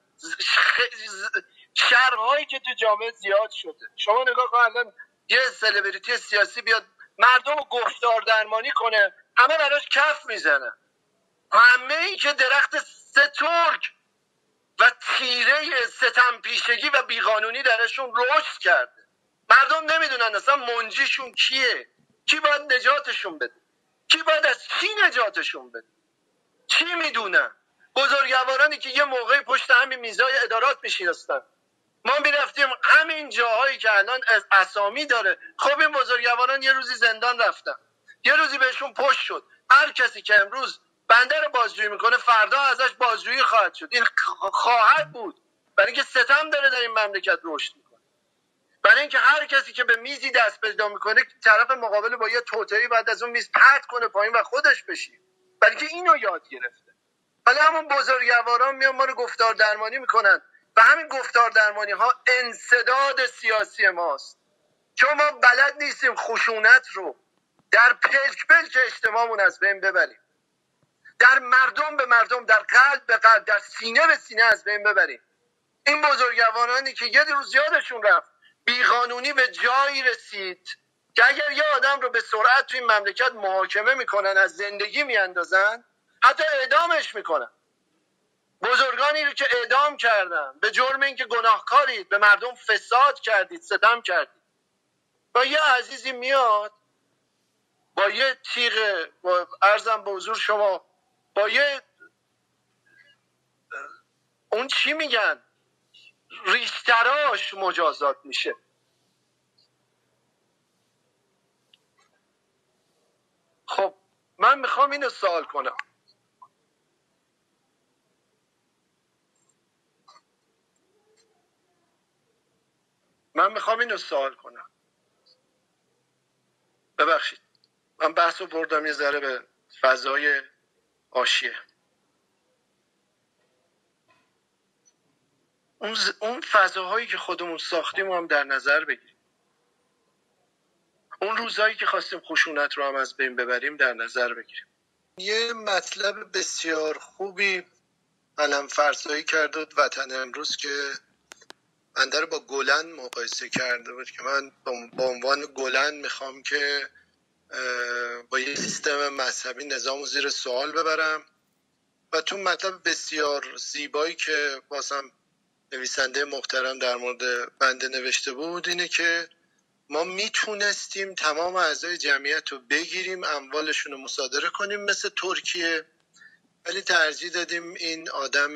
شرهایی که تو جامعه زیاد شده. شما نگاه کن الان یه سلبریتی سیاسی بیاد مردم رو گفتار درمانی کنه، همه براش کف میزنن. همه ای که درخت سترگ و تیره ستم پیشگی و بیقانونی درشون رشد کرده، مردم نمیدونن اصلا منجیشون کیه، کی باید نجاتشون بده، کی باید از کی نجاتشون بده، چی میدونن؟ بزرگوارانی که یه موقعی پشت همین میزای ادارات میشینستن، ما میرفتیم همین جاهایی که الان اسامی داره. خب این بزرگواران یه روزی زندان رفتن، یه روزی بهشون پشت شد. هر کسی که امروز بنده رو بازجویی میکنه فردا ازش بازجویی خواهد شد. این خواهد بود برای اینکه ستم داره در این مملکت رشد میکنه، برای اینکه هر کسی که به میزی دست پیدا میکنه طرف مقابل با یه توطئه‌ای بعد از اون میز پرت کنه پایین و خودش بشی، برای اینکه اینو یاد گرفته. ولی همون بزرگواران میان ما رو گفتار درمانی میکنن و همین گفتار درمانی ها انسداد سیاسی ماست، چون ما بلد نیستیم خشونت رو در پلک پلک اجتماعمون از بین ببریم، در مردم به مردم، در قلب به قلب، در سینه به سینه از بین ببریم. این بزرگوارانی که یه روز یادشون رفت بیقانونی به جایی رسید که اگر یه آدم رو به سرعت توی این مملکت محاکمه میکنن، از زندگی میاندازن، حتی اعدامش میکنن. بزرگانی رو که اعدام کردن به جرم اینکه گناهکارید، به مردم فساد کردید، ستم کردید، و یه عزیزی میاد با یه تیغ، با عرضم به حضور شما، با یه اون چی میگن ریشتراش مجازات میشه. خب من میخوام اینو سوال کنم، من میخوام اینو سوال کنم. ببخشید من بحث رو بردم یه ذره به فضای حاشیه. اون, ز... اون فضاهایی که خودمون ساختیم هم در نظر بگیریم. اون روزهایی که خواستیم خشونت رو هم از بین ببریم در نظر بگیریم. یه مطلب بسیار خوبی علم فرسایی کرد و وطن امروز که بنده رو با گلن مقایسه کرده بود که من با عنوان گلن میخوام که با یه سیستم مذهبی نظام رو زیر سوال ببرم و تو مطلب بسیار زیبایی که بازم نویسنده محترم در مورد بنده نوشته بود اینه که ما میتونستیم تمام اعضای جمعیت رو بگیریم، اموالشون رو مصادره کنیم مثل ترکیه، ولی ترجیح دادیم این آدم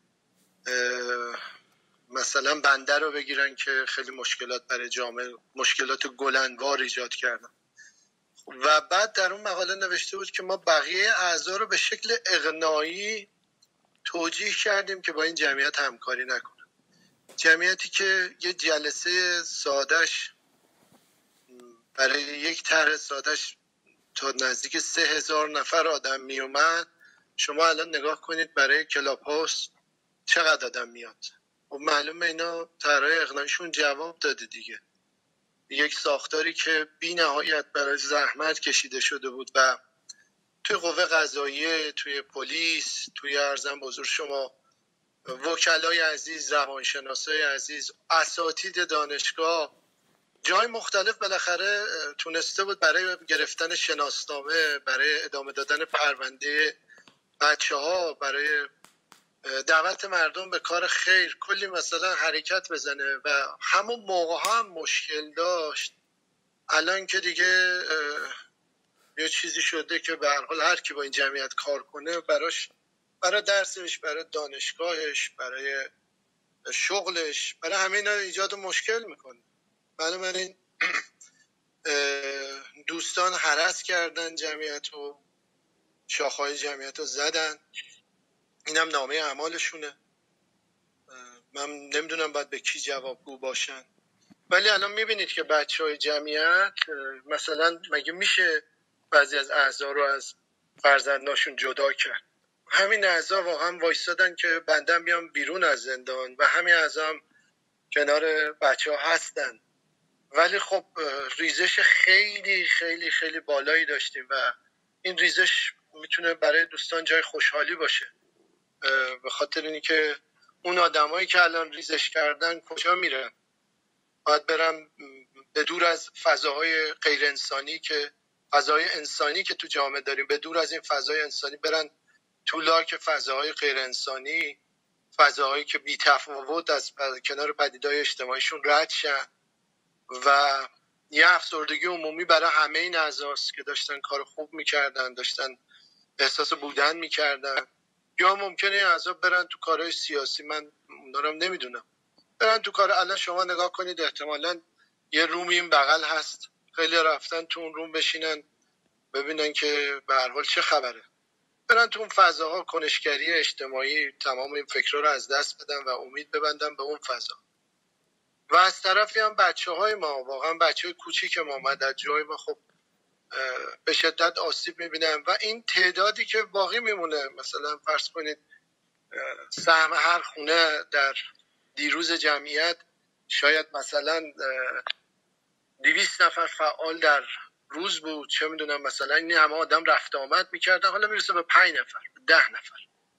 مثلا بنده رو بگیرن که خیلی مشکلات برای جامعه، مشکلات گلنوار ایجاد کردن. و بعد در اون مقاله نوشته بود که ما بقیه اعضا رو به شکل اقناعی توجیه کردیم که با این جمعیت همکاری نکنه. جمعیتی که یه جلسه سادش برای یک طرح سادش تا نزدیک سه هزار نفر آدم می اومد، شما الان نگاه کنید برای کلاب هاوس چقدر آدم میاد. و معلومه اینا طرح اقناعیشون جواب داده دیگه. یک ساختاری که بی نهایت برای زحمت کشیده شده بود و توی قوه قضاییه، توی پلیس، توی ارزم بزرگ شما وکلای عزیز، روانشناسای عزیز، اساتید دانشگاه، جای مختلف بالاخره تونسته بود برای گرفتن شناسنامه، برای ادامه دادن پرونده بچه ها، برای دعوت مردم به کار خیر کلی مثلا حرکت بزنه و همون موقع هم مشکل داشت. الان که دیگه یه چیزی شده که به هر حال هر کی با این جمعیت کار کنه براش، برای درسش، برای دانشگاهش، برای شغلش، برای همه اینا ایجاد مشکل میکنه. بنابراین دوستان هرس کردن جمعیت رو، شاخه‌های جمعیت رو زدن، اینم نامه اعمالشونه. من نمیدونم باید به کی جوابگو باشن، ولی الان میبینید که بچه های جمعیت مثلا مگه میشه بعضی از اعضا رو از فرزنداشون جدا کرد؟ همین اعضا واقعا وایستادن که بنده بیام بیرون از زندان و همین اعضا هم کنار بچه ها هستن، ولی خب ریزش خیلی خیلی خیلی بالایی داشتیم و این ریزش میتونه برای دوستان جای خوشحالی باشه، به خاطر اینی که اون آدمایی که الان ریزش کردن کجا میرن؟ باید برن به دور از فضاهای غیر انسانی که فضای انسانی که تو جامعه داریم، به دور از این فضای انسانی برن تو لاک فضاهای غیر انسانی، فضاهایی که بی تفاوت از کنار پدیدهای اجتماعیشون رد شن و یه افسردگی عمومی برای همه این اعضاست که داشتن کار خوب میکردن، داشتن احساس بودن میکردن. یا ممکنه این اعضا برن تو کارهای سیاسی، من اونا رو نمیدونم، برن تو کار. الان شما نگاه کنید احتمالاً یه رومی این بغل هست، خیلی رفتن تو اون روم بشینن ببینن که به هر حال چه خبره، برن تو اون فضاها کنشگری اجتماعی تمام این فکرها رو از دست بدن و امید ببندن به اون فضا. و از طرفی هم بچه های ما، واقعا بچه های کوچیک ما مدد جای ما خب به شدت آسیب میبینن و این تعدادی که باقی میمونه، مثلا فرض کنید سهم هر خونه در دیروز جمعیت شاید مثلا دویست نفر فعال در روز بود، چه میدونم مثلا این همه آدم رفت آمد میکردن، حالا میرسه به پنج نفر، ده نفر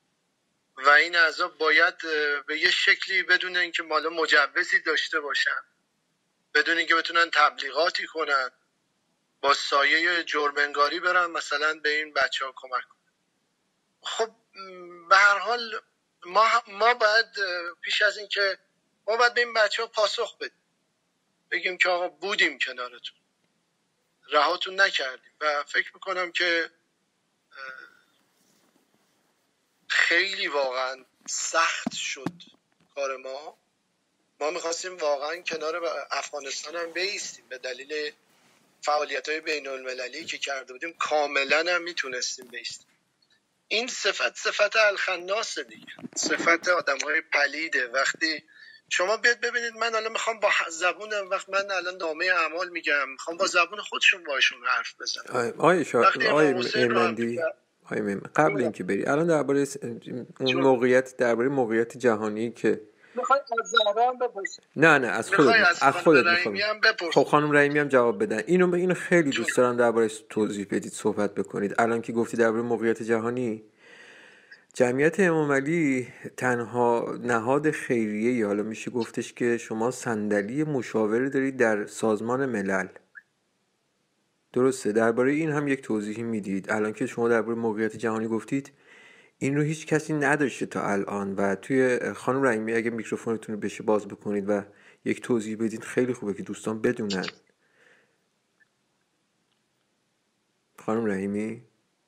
و این اعضا باید به یه شکلی بدون اینکه مالا مجوزی داشته باشن، بدون اینکه بتونن تبلیغاتی کنن، با سایه جرم‌انگاری برن مثلا به این بچه ها کمک کنن. خب به هر حال ما ما باید پیش از این که ما باید به این بچه ها پاسخ بدیم، بگیم که آقا بودیم کنارتون، رهاتون نکردیم. و فکر میکنم که خیلی واقعا سخت شد کار ما. ما میخواستیم واقعا کنار افغانستان هم بایستیم، به دلیل فعالیت‌های بین‌المللی که کرده بودیم کاملا هم میتونستیم بایستیم. این صفت صفت الخناس دیگه، صفت آدم‌های پلیده. وقتی شما بیاد ببینید من الان میخوام با زبون وقت من الان نامه اعمال میگم، میخوام با زبون خودشون باشون حرف بزنم. آقای شا... وقتی آقای امام حسین رو هم ایمندی آقای میمن. قبل اینکه بری الان درباره س- اون موقعیت درباره موقعیت جهانی که میخوای از زهرا هم بپرسی؟ نه نه از خودت میخوای میخوام از از خانم خودت رحیمی میخوام هم بپرسی؟ خب خانم رحیمی هم جواب بدن. اینو اینو خیلی جون. دوست دارم درباره توضیح بدید، صحبت بکنید. الان که گفتی درباره موقعیت جهانی، جمعیت امام علی تنها نهاد خیریه، حالا میشه گفتش که شما صندلی مشاوره دارید در سازمان ملل، درسته؟ درباره این هم یک توضیحی میدید. الان که شما درباره موقعیت جهانی گفتید، این رو هیچ کسی نداشته تا الان و توی خانم رحیمی اگه میکروفونتون رو بشه باز بکنید و یک توضیح بدید خیلی خوبه که دوستان بدونن. خانم رحیمی.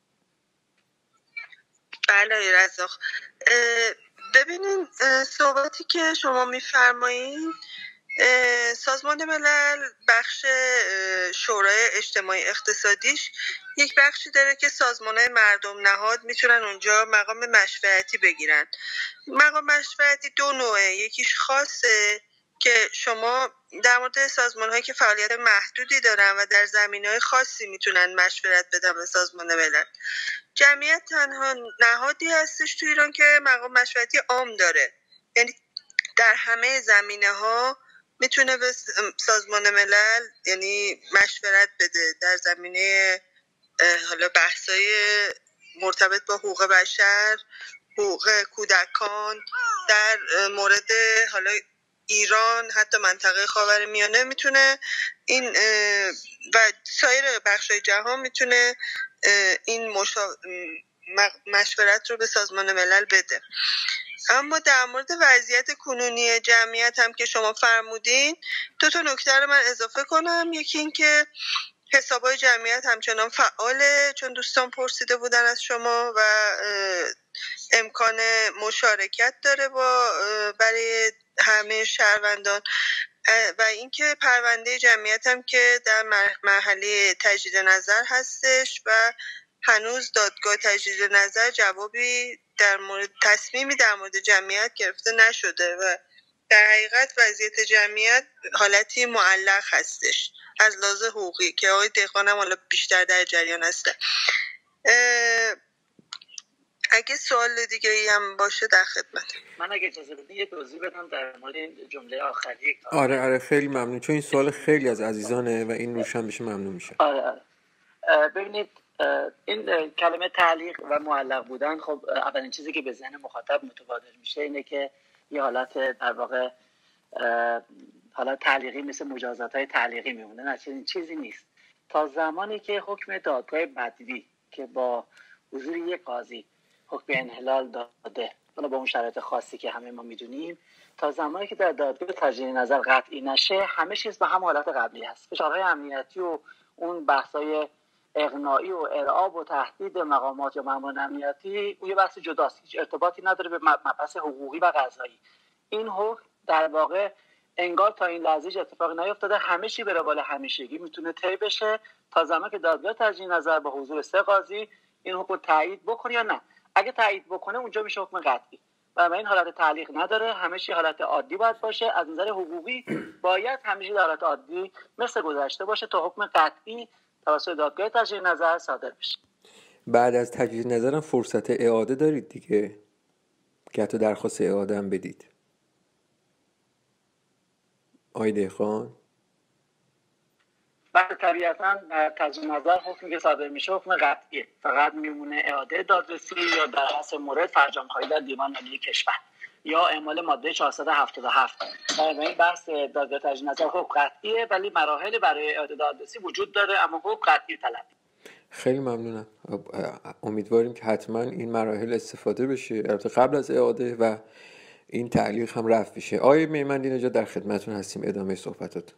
بله رزاق، ببینین صحبتی که شما میفرمایید، سازمان ملل بخش شورای اجتماعی اقتصادیش یک بخشی داره که سازمان‌های مردم نهاد میتونن اونجا مقام مشورتی بگیرن. مقام مشورتی دو نوعه، یکیش خاصه که شما در مورد سازمان‌هایی که فعالیت محدودی دارن و در زمینه‌های خاصی میتونن مشورت بدن به سازمان ملل. جمعیت تنها نهادی هستش تو ایران که مقام مشورتی عام داره، یعنی در همه زمینه‌ها میتونه به سازمان ملل یعنی مشورت بده در زمینه حالا بحثای مرتبط با حقوق بشر، حقوق کودکان، در مورد حالا ایران، حتی منطقه خاورمیانه میتونه این و سایر بخش‌های جهان میتونه این مشا... مشورت رو به سازمان ملل بده. اما در مورد وضعیت کنونی جمعیت هم که شما فرمودین، دو تا نکته رو من اضافه کنم. یکی این که حسابای جمعیت همچنان فعاله، چون دوستان پرسیده بودن از شما، و امکان مشارکت داره با برای همه شهروندان. و اینکه پرونده جمعیت هم که در مرحله تجدید نظر هستش و هنوز دادگاه تجدید نظر جوابی در مورد تصمیمی در مورد جمعیت گرفته نشده و در حقیقت وضعیت جمعیت حالتی معلق هستش از لحاظ حقوقی که آقای دهقان هم حالا بیشتر در جریان هسته. اگه سوال دیگه ای هم باشه در خدمت. من اگه اجازه بدین یه توضیح بدم در مورد این جمله آخری. آره آره خیلی ممنون، چون این سوال خیلی از عزیزانه و این روشن بشه ممنون میشه. آره آره ببینید این کلمه تعلیق و معلق بودن، خب اولین چیزی که به ذهن مخاطب متبادر میشه اینه که یه حالت در واقع حالت تعلیقی مثل مجازات های تعلیقی میمونه. نه، چنین چیزی نیست. تا زمانی که حکم دادگاه بدوی که با حضور یک قاضی حکم انحلال داده، حالا با اون شرایط خاصی که همه ما میدونیم، تا زمانی که در دادگاه تجدید نظر قطعی نشه همه چیز به هم حالت قبلی هست. فشارهای امنیتی و اون بحثای اقناعی و ارعاب و تهدید مقامات یا ماموران امنیتی اون یه بحث جداست، هیچ ارتباطی نداره به مبحث حقوقی و قضایی. این حکم در واقع انگار تا این لحظه اتفاقی نیفتاده، همه چی به روال همیشگی میتونه طی بشه تا زمانی که دادگاه تجدید نظر با حضور سه قاضی این حکم تایید بکنه یا نه. اگه تایید بکنه اونجا میشه حکم قطعی و این حالت تعلیق نداره، همه چی حالت عادی باید باشه. از نظر حقوقی باید همیشه در حالت عادی مثل گذشته باشه تا حکم قطعی توسط دادگاه تجدید نظر صادر بشه. بعد از تجدید نظرم فرصت اعاده دارید دیگه که حتی درخواست اعاده هم بدید. آقای دهقان. بعد طبیعتاً تجدید نظر حکمی که صادر میشه حکم قطعیه، فقط میمونه اعاده دادرسی یا در حسب مورد فرجام خواهی در دیوان ملی کشور یا اعمال ماده چهارصد و هفتاد و هفت. در این بحث دادگاه تجدید نظر حکم قطعیه ولی مراحل برای اعاده دادرسی وجود داره، اما حکم قطعی طلب. خیلی ممنونم. امیدواریم که حتما این مراحل استفاده بشه، البته قبل از اعاده، و این تعلیق هم رفع بشه. آقای میمندی نژاد در خدمتتون هستیم، ادامه صحبتاتون.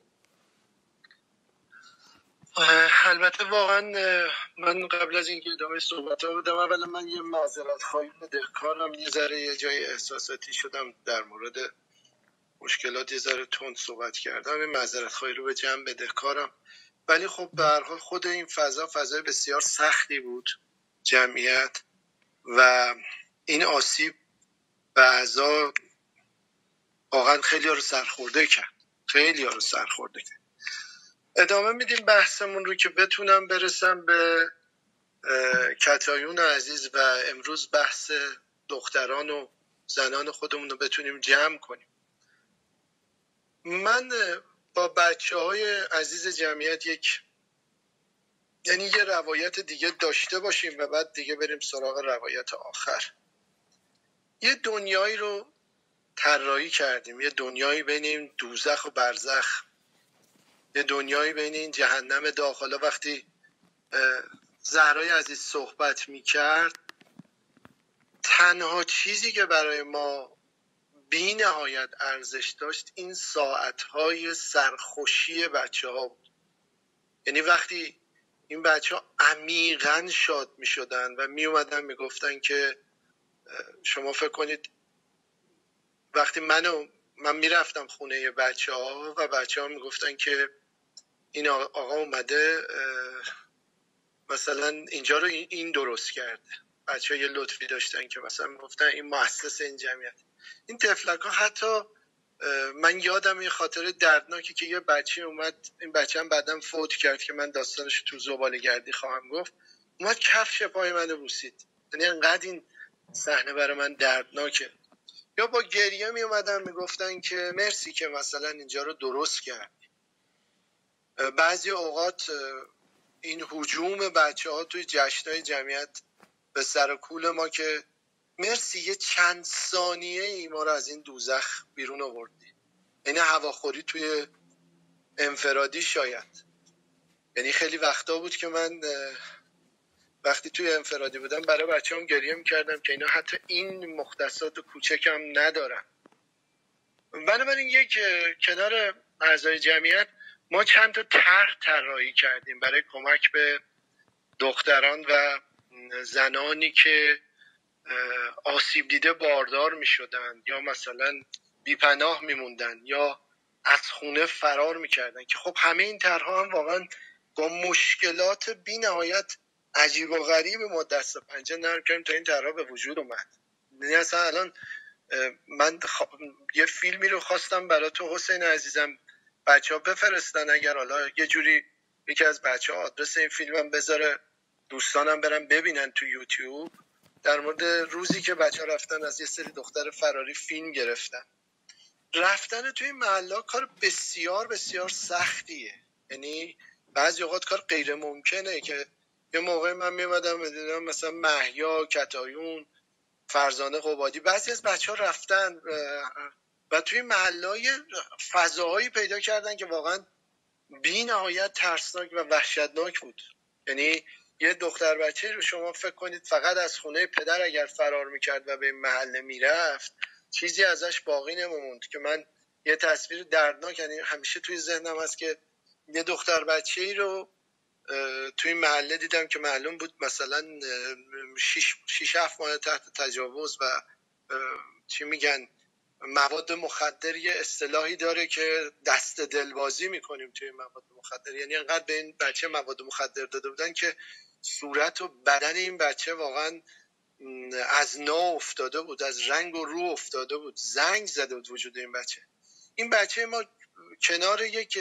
البته واقعا من قبل از اینکه ادامه صحبت ها بدم، اولا من یه معذرت خواهی بدهکارم، یه ذره یه جای احساساتی شدم در مورد مشکلات، یه ذره تند صحبت کردم، یه معذرت خواهی رو به جمع بدهکارم. ولی خب به هر حال خود این فضا فضای بسیار سختی بود جمعیت و این آسیب به اعضا واقعا خیلی ها رو سرخورده کرد، خیلی ها رو سرخورده کرد. ادامه میدیم بحثمون رو که بتونم برسم به کتایون عزیز و امروز بحث دختران و زنان خودمون رو بتونیم جمع کنیم. من با بچه های عزیز جمعیت یک یعنی یه روایت دیگه داشته باشیم و بعد دیگه بریم سراغ روایت آخر. یه دنیایی رو طراحی کردیم، یه دنیایی بین این دوزخ و برزخ، یه دنیایی بین این جهنم داخل. وقتی زهرای عزیز صحبت میکرد، تنها چیزی که برای ما بی نهایت ارزش داشت این ساعتهای سرخوشی بچه ها بود. یعنی وقتی این بچه ها عمیقاً شاد می شدن و می اومدن می گفتن که شما فکر کنید وقتی منو من می رفتم خونه بچه ها و بچه ها می گفتن که این آقا اومده مثلا اینجا رو این درست کرده. بچه ها یه لطفی داشتن که مثلا می گفتن این مؤسس این جمعیت. این تفلک ها حتی من یادم این خاطره دردناکی که یه بچه اومد، این بچه هم بعدم فوت کرد که من داستانش تو زباله‌گردی خواهم گفت، اومد کفش پای منو بوسید. یعنی انقدر این صحنه برای من دردناکه. یا با گریه می اومدن می گفتن که مرسی که مثلا اینجا رو درست کرد. بعضی اوقات این هجوم بچه ها توی جشنهای جمعیت به سر کول ما که مرسی یه چند ثانیه ای ما رو از این دوزخ بیرون آوردی. این هواخوری توی انفرادی شاید، یعنی خیلی وقتا بود که من وقتی توی انفرادی بودم برای بچه هم گریه میکردم که اینا حتی این مختصات کوچکم ندارن. بنابراین یک کنار اعضای جمعیت ما چند تا طرح طراحی کردیم برای کمک به دختران و زنانی که آسیب دیده باردار میشدن یا مثلا بیپناه میموندن یا از خونه فرار میکردن، که خب همه این طرح‌ها هم واقعا با مشکلات بی نهایت عجیب و غریب ما دست و پنجه نرم کردیم تا این طرح‌ها به وجود اومد. یعنی اصلا الان من خ... یه فیلمی رو خواستم برای تو حسین عزیزم بچه ها بفرستن، اگر حالا یه جوری یکی از بچه ها آدرس این فیلمم بذاره دوستانم برن ببینن تو یوتیوب، در مورد روزی که بچه ها رفتن از یه سری دختر فراری فیلم گرفتن. رفتن توی این محلا کار بسیار بسیار سختیه، یعنی بعضی اوقات کار غیر ممکنه. که یه موقع من میمدم میدیدم مثلا مهیا، کتایون، فرزانه، قبادی، بعضی از بچه ها رفتن و توی محلای فضاهایی پیدا کردن که واقعا بی نهایت ترسناک و وحشتناک بود. یعنی یه دختر بچه رو شما فکر کنید فقط از خونه پدر اگر فرار میکرد و به این محله میرفت چیزی ازش باقی نموند. که من یه تصویر دردناک یعنی همیشه توی ذهنم هست که یه دختر بچه‌ای رو توی محله دیدم که معلوم بود مثلا شیش شیش هفت ماه تحت تجاوز و چی میگن مواد مخدر. یه اصطلاحی داره که دست دلبازی میکنیم توی مواد مخدر، یعنی انقدر به این بچه مواد مخدر داده بودن که صورت و بدن این بچه واقعا از نا افتاده بود، از رنگ و رو افتاده بود، زنگ زده بود وجود این بچه. این بچه ما کنار یک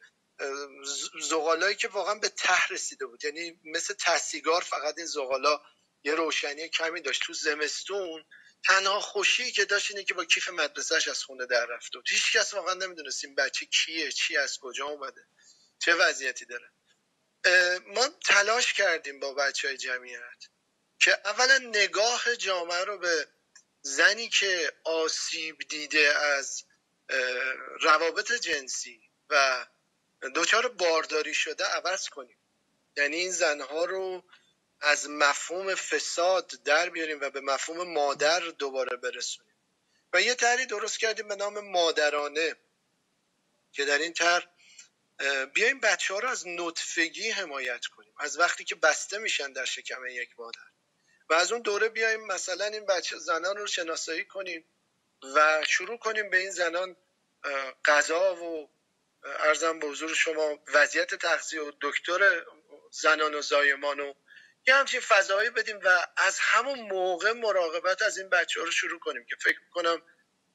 زغالایی که واقعا به ته رسیده بود، یعنی مثل تصیگار، فقط این زغالا یه روشنی کمی داشت. تو زمستون تنها خوشی که داشت اینه که با کیف مدرسهش از خونه در رفته بود. هیچ کس واقعا نمیدونست این بچه کیه، چی از کجا اومده، چه وضعیتی داره. ما تلاش کردیم با بچهای جمعیت که اولا نگاه جامعه رو به زنی که آسیب دیده از روابط جنسی و دچار بارداری شده عوض کنیم. یعنی این زنها رو از مفهوم فساد در بیاریم و به مفهوم مادر دوباره برسونیم. و یه طرحی درست کردیم به نام مادرانه که در این طرح بیایم بچه ها رو از نطفگی حمایت کنیم، از وقتی که بسته میشن در شکم یک مادر، و از اون دوره بیایم مثلا این بچه زنان رو شناسایی کنیم و شروع کنیم به این زنان غذا و عرضم به حضور شما وضعیت تغذیه و دکتر زنان و زایمان و یه همچین فضایی بدیم و از همون موقع مراقبت از این بچه ها رو شروع کنیم. که فکر میکنم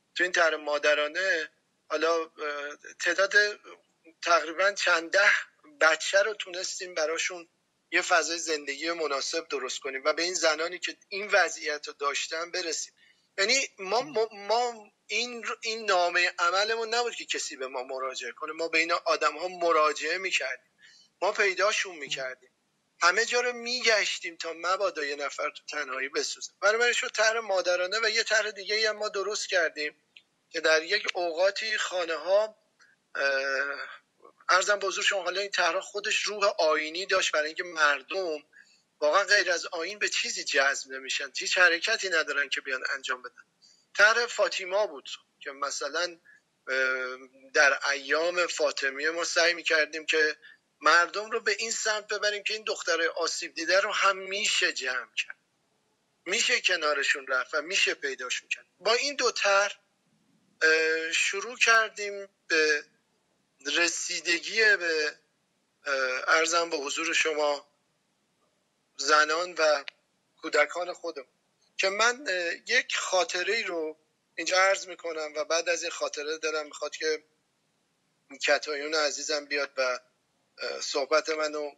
تو این طرح مادرانه حالا تعداد تقریبا چند ده بچه رو تونستیم براشون یه فضای زندگی مناسب درست کنیم و به این زنانی که این وضعیت رو داشتن برسیم. یعنی ما, ما, ما این این نامه عملمون نبود که کسی به ما مراجعه کنه، ما به این آدم ها مراجعه میکردیم، ما پیداشون میکردیم، همه جا رو میگشتیم تا مبادا یه نفر تو تنهایی بسوزه. برای شد طرح مادرانه و یه طرح دیگه هم ما درست کردیم که در یک اوقاتی خانه ها عرضم به حضور شما، حالا این طرح خودش روح آیینی داشت برای اینکه مردم واقعا غیر از آیین به چیزی جذب نمیشن، هیچ حرکتی ندارن که بیان انجام بدن. طرح فاطیما بود که مثلا در ایام فاطمیه ما سعی میکردیم که مردم رو به این سمت ببریم که این دخترای آسیب دیده رو هم میشه جمع کرد، میشه کنارشون رفت و میشه پیداشون کرد. با این دو طرح شروع کردیم به رسیدگی به عرضم به حضور شما زنان و کودکان خودم که من یک خاطره رو اینجا عرض میکنم و بعد از این خاطره دلم میخواد که کتایون عزیزم بیاد و صحبت منو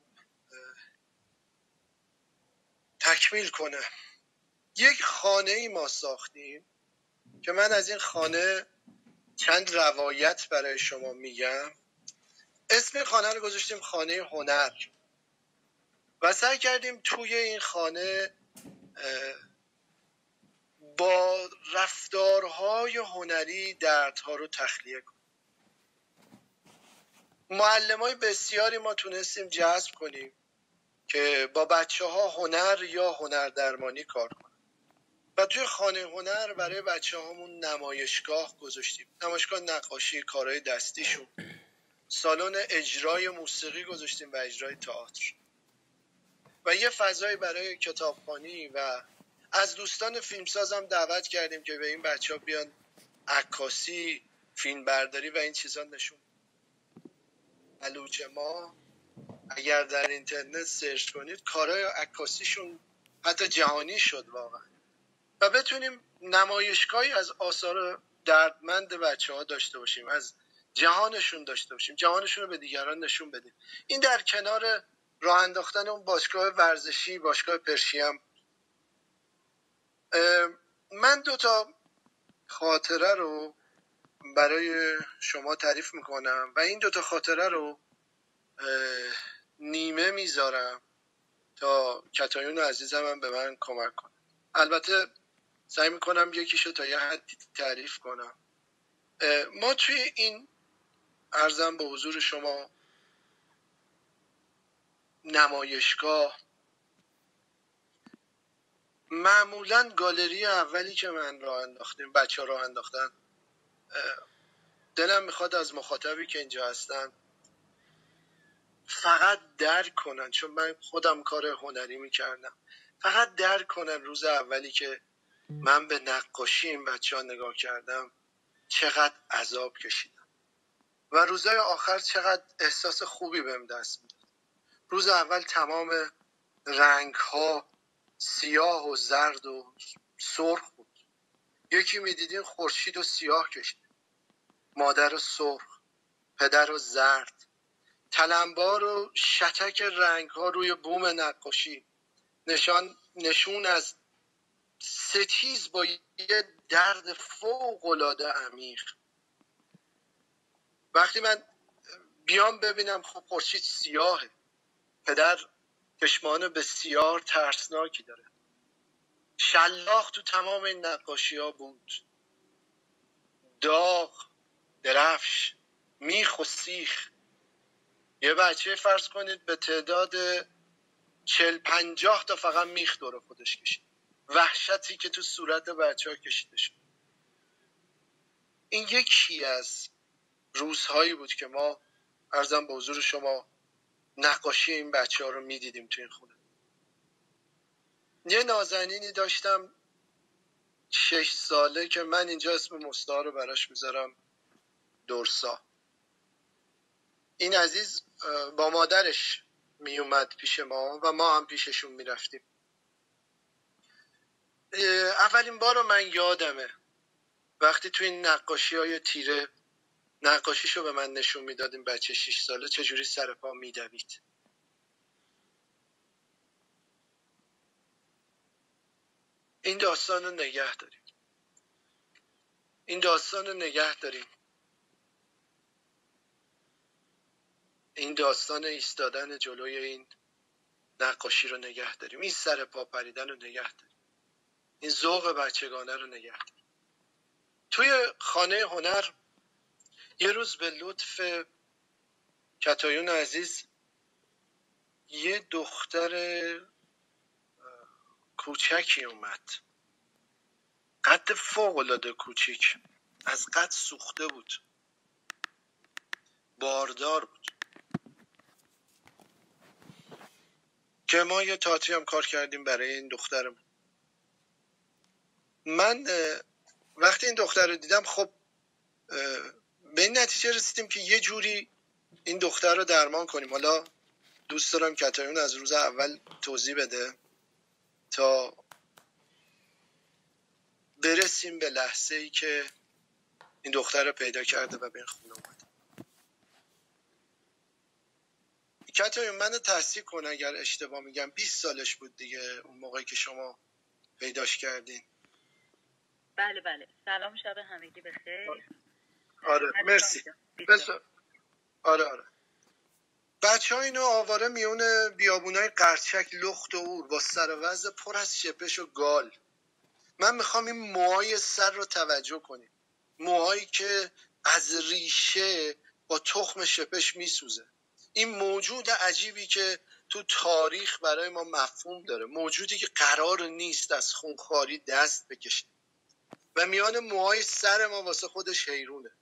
تکمیل کنه. یک خانه ای ما ساختیم که من از این خانه چند روایت برای شما میگم. اسم خانه رو گذاشتیم خانه هنر و سعی کردیم توی این خانه با رفتارهای هنری دردها رو تخلیه کنیم. معلمای بسیاری ما تونستیم جذب کنیم که با بچه ها هنر یا هنردرمانی کار کنن و توی خانه هنر برای بچه هامون نمایشگاه گذاشتیم، نمایشگاه نقاشی، کارهای دستیشون، سالن اجرای موسیقی گذاشتیم و اجرای تئاتر و یه فضایی برای کتابخوانی و از دوستان فیلمسازم دعوت کردیم که به این بچه ها بیان عکاسی، فیلم برداری و این چیزا نشون. بلوچ ما اگر در اینترنت سرچ کنید کارهای عکاسیشون حتی جهانی شد واقعا و بتونیم نمایشگاهی از آثار دردمند بچه ها داشته باشیم، از جهانشون داشته باشیم، جهانشون رو به دیگران نشون بدیم. این در کنار راه انداختن اون باشگاه ورزشی، باشگاه پرشیم. من دو تا خاطره رو برای شما تعریف میکنم و این دو تا خاطره رو نیمه میذارم تا کتایون عزیزم هم به من کمک کنه. البته سعی میکنم یکیشو تا یه حدی تعریف کنم. ما توی این عرضم به حضور شما نمایشگاه معمولا گالری اولی که من راه انداختیم، بچه ها راه انداختن، دلم میخواد از مخاطبی که اینجا هستن فقط درک کنن، چون من خودم کار هنری میکردم، فقط درک کنن روز اولی که من به نقاشی این بچه ها نگاه کردم چقدر عذاب کشیدم و روزهای آخر چقدر احساس خوبی بهم دست میداد. روز اول تمام رنگ ها سیاه و زرد و سرخ بود، یکی میدیدین خورشید و سیاه کشید، مادر سرخ، پدر و زرد، تلمبار و شتک رنگ ها روی بوم نقاشی، نشان نشون از ستیز با یه درد فوق العاده عمیق. وقتی من بیام ببینم خب خورشید سیاهه، پدر چشمان بسیار ترسناکی داره، شلاق تو تمام این نقاشی ها بود، داغ، درفش، میخ و سیخ. یه بچه فرض کنید به تعداد چل پنجاه تا فقط میخ دور خودش کشید، وحشتی که تو صورت بچه ها کشیده شد. این یکی از روزهایی بود که ما عرضم به حضور شما نقاشی این بچه ها رو میدیدیم تو این خونه. یه نازنینی داشتم شش ساله که من اینجا اسم مستعار رو براش میذارم دورسا. این عزیز با مادرش میومد پیش ما و ما هم پیششون میرفتیم. اولین بار رو من یادمه وقتی توی این نقاشی های تیره نقاشیشو به من نشون میدادیم بچه شش ساله چجوری سر پا میدوید. این داستان رو نگه داریم. این داستان رو نگه داریم. این داستان ایستادن جلوی این نقاشی رو نگه داریم. این سر پا پریدن رو نگه داریم. این ذوق بچگانه رو نگه داریم. توی خانه هنر یه روز به لطف کتایون عزیز یه دختر کوچکی اومد، قد فوق العاده کوچیک، از قد سوخته بود، باردار بود، که ما یه تئاتری هم کار کردیم برای این دخترمون. من وقتی این دختر رو دیدم خب به این نتیجه رسیدیم که یه جوری این دختر رو درمان کنیم. حالا دوست دارم کتایون از روز اول توضیح بده تا برسیم به لحظه ای که این دختر رو پیدا کرده و به این خونه اومده. کتایون منو تصحیح کن اگر اشتباه میگم، بیست سالش بود دیگه اون موقعی که شما پیداش کردین. بله بله. سلام، شب همگی بخیر. آره مرسی. بسا... آره آره بچه ها اینو آواره میونه بیابونای قرچک لخت و اور با سر وضع پر از شپش و گال. من میخوام این موهای سر رو توجه کنیم، موهایی که از ریشه با تخم شپش میسوزه. این موجود عجیبی که تو تاریخ برای ما مفهوم داره، موجودی که قرار نیست از خونخواری دست بکشه و میان موهای سر ما واسه خودش حیرونه.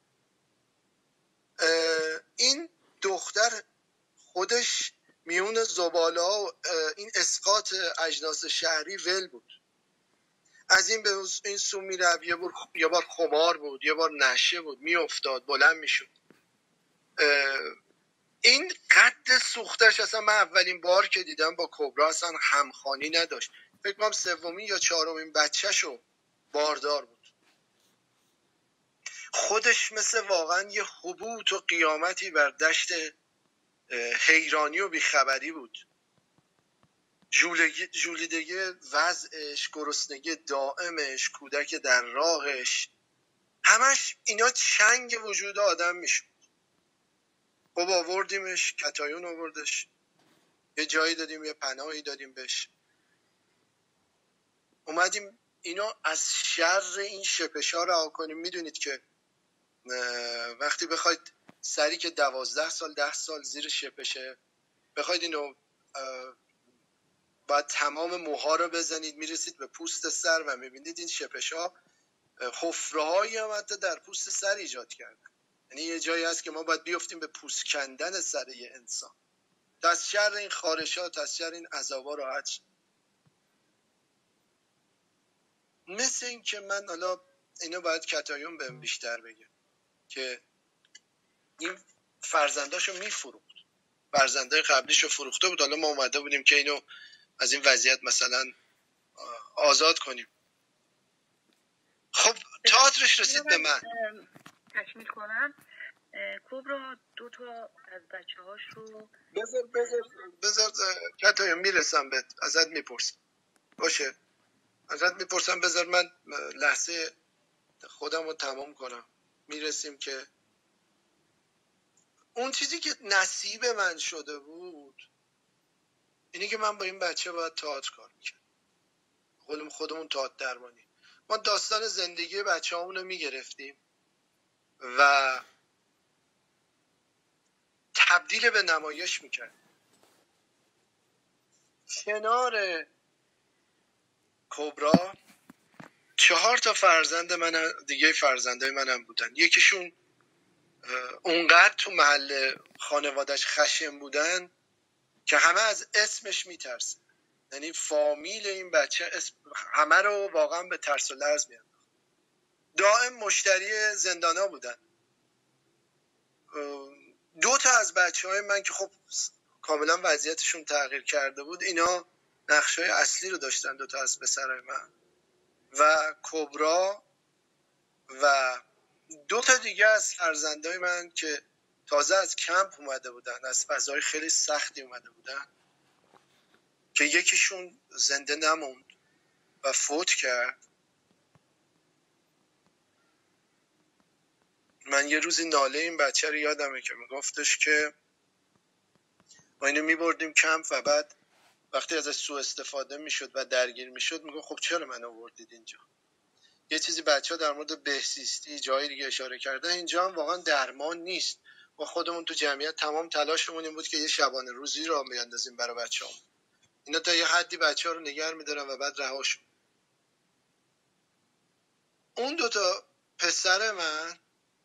این دختر خودش میون زباله ها و این اسقاط اجناس شهری ول بود. از این به این سو میرفت، یه بار یه بار خمار بود، یه بار نشه بود، میافتاد بلند میشد. این قد سوختش اصلا من اولین بار که دیدم با کبرا اصلا همخوانی نداشت. فکر کنم سومین یا چهارمین بچه‌شو باردار بود. خودش مثل واقعا یه هبوط و قیامتی بر دشت حیرانی و بیخبری بود. جولیدگی وضعش، گرسنگی دائمش، کودک در راهش، همش اینا چنگ وجود آدم میشود. خب آوردیمش، کتایون آوردش، یه جایی دادیم، یه پناهی دادیم بهش، اومدیم اینو از شر این شپشا رها کنیم. میدونید که وقتی بخواید سری که دوازده سال ده سال زیر شپشه بخواید اینو باید تمام موها رو بزنید، میرسید به پوست سر و میبینید این شپشا حفره‌هایی هم حتی در پوست سر ایجاد کردن. یعنی یه جایی هست که ما باید بیفتیم به پوست کندن سر یه انسان تا از شر این خارشات، از شر این عذابا راحت شد. مثل این که من حالا اینو باید کتایون بهم بیشتر بگه که این فرزنداشو میفروخت، فرزندای قبلیشو فروخته بود، حالا ما اومده بودیم که اینو از این وضعیت مثلا آزاد کنیم. خب تئاترش رسید به من. تکمیل کنم. کبرا دو تا از بچه هاش رو بذار بذار بذار کتایون میرسم بهت، ازت میپرسم. باشه ازت میپرسم، بذار من لحظه خودم رو تمام کنم. میرسیم که اون چیزی که نصیب من شده بود اینه که من با این بچه باید تئاتر کار میکردم. خودمون خودمون تئاتر درمانی، ما داستان زندگی بچه همون رو میگرفتیم و تبدیل به نمایش میکردیم. کنار کبرا چهار تا فرزند من دیگه، فرزندای منم بودن. یکیشون اونقدر تو محل خانوادش خشن بودن که همه از اسمش میترسن. یعنی فامیل این بچه اسم همه رو واقعا به ترس و لرز میانداخت. دائم مشتری زندانا بودن. دو تا از بچه‌های من که خب کاملا وضعیتشون تغییر کرده بود، اینا نقشای اصلی رو داشتن، دو تا از پسرای من. و کبرا و دو تا دیگه از فرزندای من که تازه از کمپ اومده بودن، از فضای خیلی سختی اومده بودن، که یکیشون زنده نموند و فوت کرد. من یه روزی ناله این بچه رو یادمه که میگفتش که ما اینو میبردیم کمپ و بعد وقتی ازش سوء استفاده میشد و درگیر میشد میگفت خب چرا من آوردید اینجا. یه چیزی بچه ها در مورد بهزیستی جایی دیگه اشاره کردن، اینجا هم واقعا درمان نیست. ما خودمون تو جمعیت تمام تلاشمون این بود که یه شبانه روزی رو بیاندازیم برای بچه‌ها. اینا تا یه حدی بچه‌ها رو نگه می‌دارن و بعد رهاشون. اون دوتا پسر من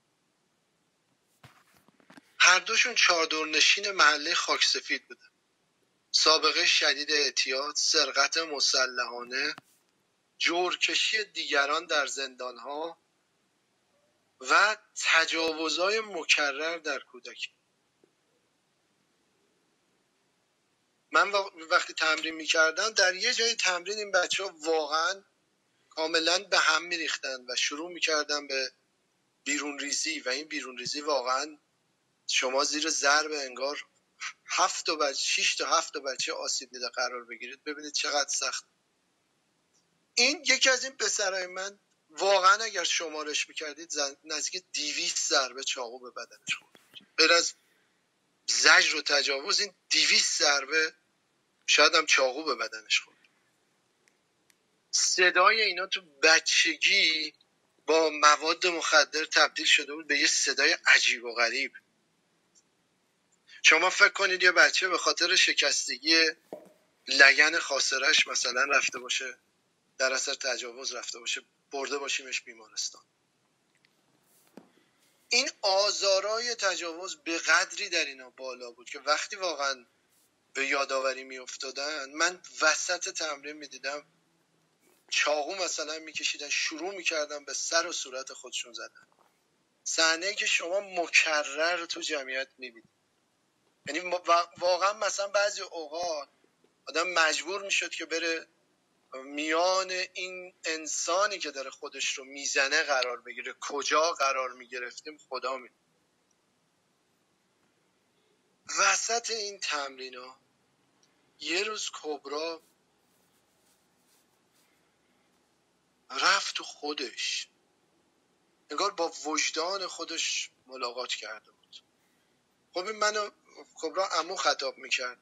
هر دوشون چادرنشین محله خاکسفید بودن. سابقه شدید اعتیاد، سرقت مسلحانه، جورکشی دیگران در زندان‌ها و تجاوزهای مکرر در کودکی. من وقتی تمرین می‌کردم در یه جای تمرین این بچه‌ها واقعاً کاملاً به هم می‌ریختن و شروع می‌کردن به بیرون ریزی و این بیرون ریزی واقعاً شما زیر ضرب انگار هفت تا بچه شش تا هفت تا بچه آسیب دیده قرار بگیرید. ببینید چقدر سخت. این یکی از این پسرای من واقعا اگر شمارش میکردید نزدیک دویست ضربه چاقو به بدنش خورد. غیر از زجر و تجاوز این دویست ضربه شاید هم چاقو به بدنش خورد. صدای اینا تو بچگی با مواد مخدر تبدیل شده بود به یه صدای عجیب و غریب. شما فکر کنید یه بچه به خاطر شکستگی لگن خاصرش مثلا رفته باشه، در اثر تجاوز رفته باشه، برده باشیمش بیمارستان. این آزارای تجاوز به قدری در اینا بالا بود که وقتی واقعا به یادآوری می افتادن، من وسط تمرین می دیدم چاقو مثلا می کشیدن، شروع می کردن به سر و صورت خودشون زدن. صحنه‌ای که شما مکرر تو جمعیت می بینید. یعنی واقعا مثلا بعضی اوقات آدم مجبور می شد که بره میان این انسانی که داره خودش رو میزنه قرار بگیره. کجا قرار میگرفتیم خدا می وسط این تمرینا یه روز کبرا رفت تو خودش، انگار با وجدان خودش ملاقات کرده بود. خب این منو کبرا عمو خطاب میکرد.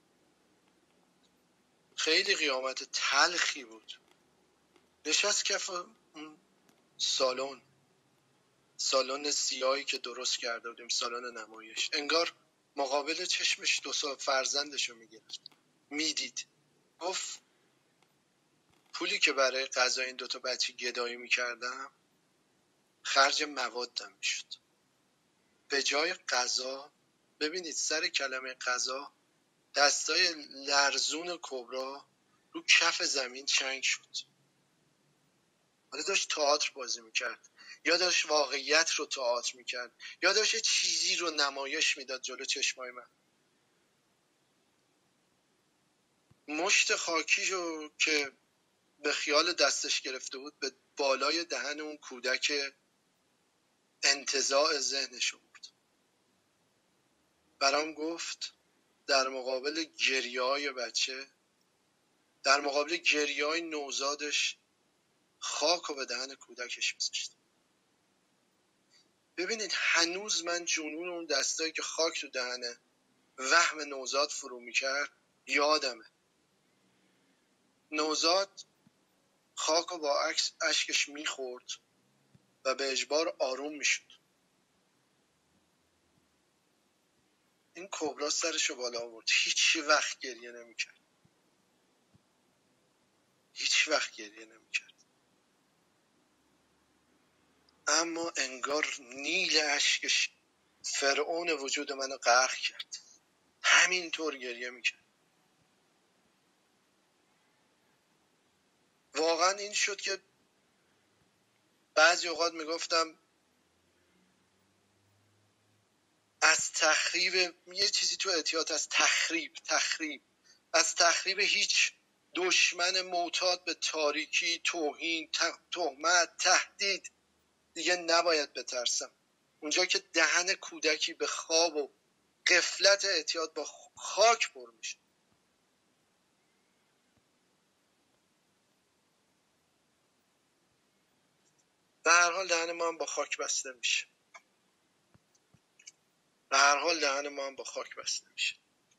خیلی قیامت تلخی بود. نشست کف اون سالن سالن سیاهی که درست کرده بودیم، سالن نمایش، انگار مقابل چشمش دو سال فرزندشو میگرفت، میدید. گفت پولی که برای غذا این دوتا بچه گدایی میکردم خرج موادم میشد. به جای غذا، ببینید سر کلمه غذا دستای لرزون کبرا رو کف زمین چنگ شد. حالا داشت تئاتر بازی میکرد، یا داشت واقعیت رو تئاتر میکرد، یا داشت چیزی رو نمایش میداد جلو چشمای من. مشت خاکی رو که به خیال دستش گرفته بود به بالای دهن اون کودک انتزاع ذهنش بود. برام گفت در مقابل گریه‌های بچه، در مقابل گریه‌های نوزادش، خاک رو به دهن کودکش می‌ذاشت. ببینید هنوز من جنون اون دستایی که خاک تو دهن وهم نوزاد فرو می‌کرد یادمه. نوزاد خاک رو با اشکش می‌خورد و به اجبار آروم می‌شد. این کبرا سرشو بالا آورد، هیچ وقت گریه نمی‌کرد. هیچ وقت گریه نمی‌کرد. اما انگار نیل اشکش فرعون وجود منو غرق کرد. همینطور گریه می‌کرد. واقعا این شد که بعضی اوقات میگفتم از تخریب، یه چیزی تو اعتیاد از تخریب تخریب از تخریب هیچ دشمن معتاد به تاریکی، توهین، تهمت، تهدید دیگه نباید بترسم. اونجا که دهن کودکی به خواب و غفلت اعتیاد با خاک پر میشه. به هر حال دهن ما هم با خاک بسته میشه. به هر حال دهن ما هم با خاک بسته میشه.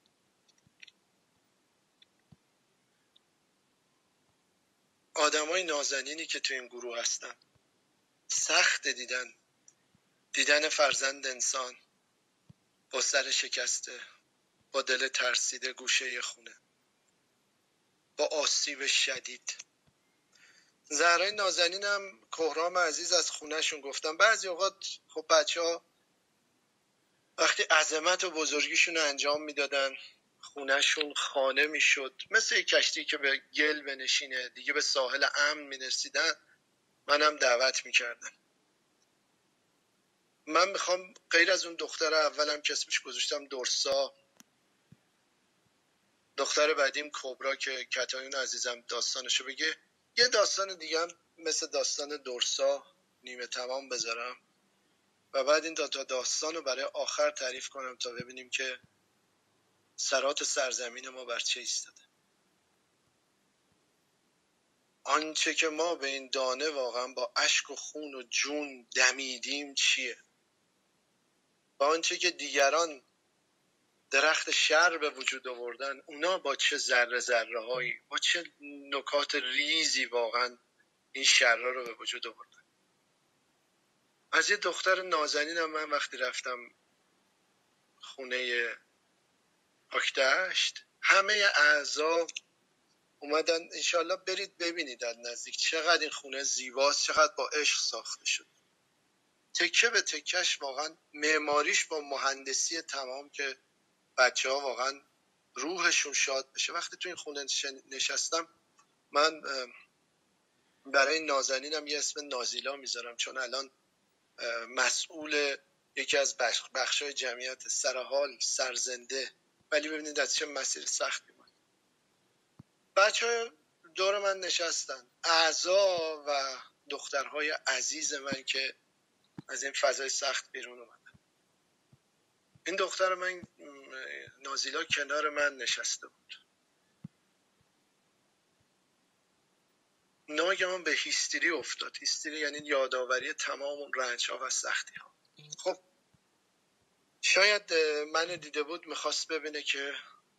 آدمای نازنینی که تو این گروه هستن سخت دیدن دیدن فرزند انسان با سر شکسته، با دل ترسیده گوشه خونه، با آسیب شدید. زهرای نازنینم کهرام عزیز از خونهشون گفتم بعضی اوقات خب بچه ها وقتی عظمت و بزرگیشون رو انجام میدادن خونهشون خانه میشد، مثل یک کشتی که به گل بنشینه دیگه به ساحل امن میرسیدن، منم دعوت میکردم. من میخوام غیر از اون دختر اولم که اسمش گذاشتم درسا، دختر بعدیم کبرا که کتایون عزیزم داستانشو بگه، یه داستان دیگه هم مثل داستان درسا نیمه تمام بذارم و بعد این دو تا داستان رو برای آخر تعریف کنم تا ببینیم که سرات سرزمین ما بر چه ایستاده. آنچه که ما به این دانه واقعا با اشک و خون و جون دمیدیم چیه؟ و آنچه که دیگران درخت شر به وجود آوردن اونا با چه ذره ذره هایی، با چه نکات ریزی واقعا این شرها رو به وجود آوردن. از یه دختر نازنینم من وقتی رفتم خونه آکدشت همه اعضا اومدن انشالله برید ببینید از نزدیک چقدر این خونه زیباست، چقدر با عشق ساخته شد. تکه به تکش واقعا معماریش با مهندسی تمام که بچه ها واقعا روحشون شاد بشه. وقتی تو این خونه نشستم من برای نازنینم یه اسم نازیلا میذارم چون الان مسئول یکی از بخشای جمعیت، سرحال سرزنده، ولی ببینید از چه مسیر سختی بود. بچه دور من نشستن، اعضا و دخترهای عزیز من که از این فضای سخت بیرون اومدن. این دختر من نازیلا کنار من نشسته بود. ناگهان به هیستری افتاد. هیستری یعنی یادآوری تمام اون رنج ها و سختی ها. خب شاید من دیده بود میخواست ببینه که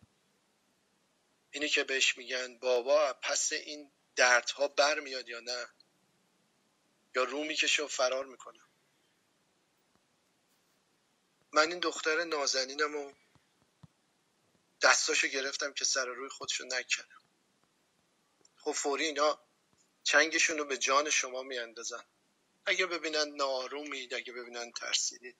اینی که بهش میگن بابا پس این دردها بر میاد یا نه، یا رو میکشه و فرار میکنه. من این دختر نازنینم و دستاشو گرفتم که سر روی خودشو نکنم. خب فوری اینا چنگشون رو به جان شما میاندازن. اگه ببینن ناآرومید، اگه ببینن ترسیدید،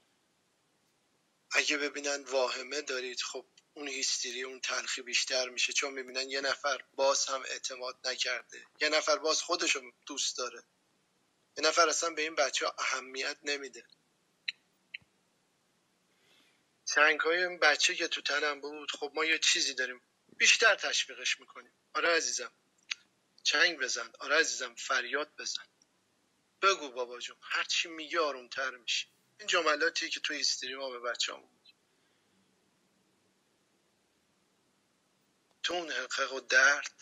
اگه ببینن واهمه دارید، خب اون هیستری، اون تلخی بیشتر میشه چون میبینن یه نفر باز هم اعتماد نکرده، یه نفر باز خودشو دوست داره، یه نفر اصلا به این بچه ها اهمیت نمیده. سنگ های این بچه که تو تنم بود، خب ما یه چیزی داریم بیشتر تشویقش میکنیم. آره عزیزم چنگ بزن، آره عزیزم فریاد بزن، بگو بابا جون، هر چی میگه آرومتر میشه. این جملاتی که تو هیستری ما به بچه همون میگه. تو اون حقیق و درد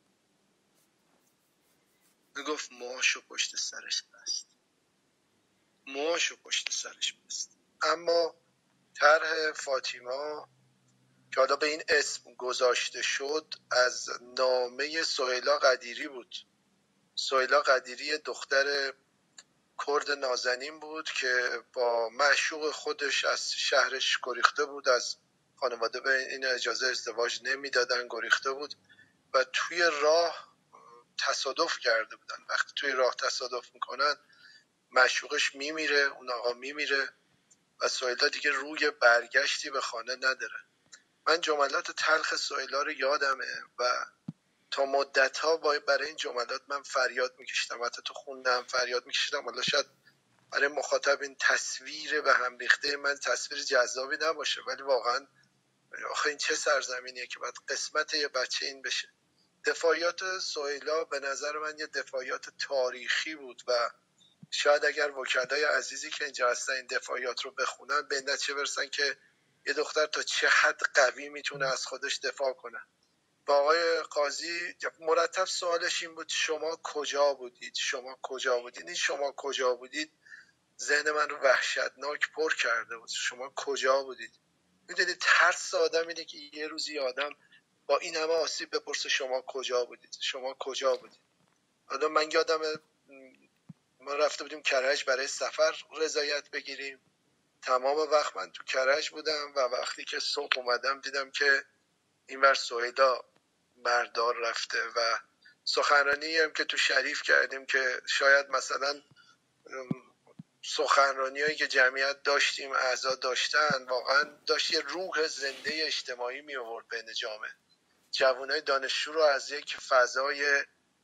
میگفت موهاشو پشت سرش بست، موهاشو پشت سرش بست. اما طرح فاطیما که حالا به این اسم گذاشته شد از نامه سهیلا قدیری بود. سهیلا قدیری دختر کرد نازنین بود که با معشوق خودش از شهرش گریخته بود، از خانواده به این اجازه ازدواج نمیدادن، گریخته بود و توی راه تصادف کرده بودن. وقتی توی راه تصادف میکنن معشوقش میمیره، اون آقا میمیره و سهیلا دیگه روی برگشتی به خانه نداره. من جملات تلخ سهیلا رو یادمه و تا مدت‌ها برای این جملات من فریاد میکشیدم، حتی تو خوندم فریاد میکشیدم. حالا شاید برای مخاطب این تصویر به هم ریخته من تصویر جذابی نباشه، ولی واقعا آخه این چه سرزمینیه که باید قسمت یه بچه این بشه. دفاعیات سهیلا به نظر من یه دفاعیات تاریخی بود و شاید اگر وکلای عزیزی که اینجا هستن این دفاعیات رو بخونن به نتیجه برسن که یه دختر تا چه حد قوی میتونه از خودش دفاع کنه. با آقای قاضی مرتب سوالش این بود شما کجا بودید؟ شما کجا بودید؟ این شما کجا بودید ذهن من رو وحشتناک پر کرده بود. شما کجا بودید؟ میدونید ترس آدم اینه که یه روزی آدم با این همه آسیب بپرسه شما کجا بودید؟ شما کجا بودید؟ حالا من یادم ما رفته بودیم کرج برای سفر رضایت بگیریم. تمام وقت من تو کرج بودم و وقتی که صبح اومدم دیدم که اینور سهیلا بردار رفته و سخنرانی هم که تو شریف کردیم که شاید مثلا سخنرانی هایی که جمعیت داشتیم اعضا داشتن واقعا داشت یه روح زنده اجتماعی می آورد بین جامعه. جوانای دانشجو رو از یک فضای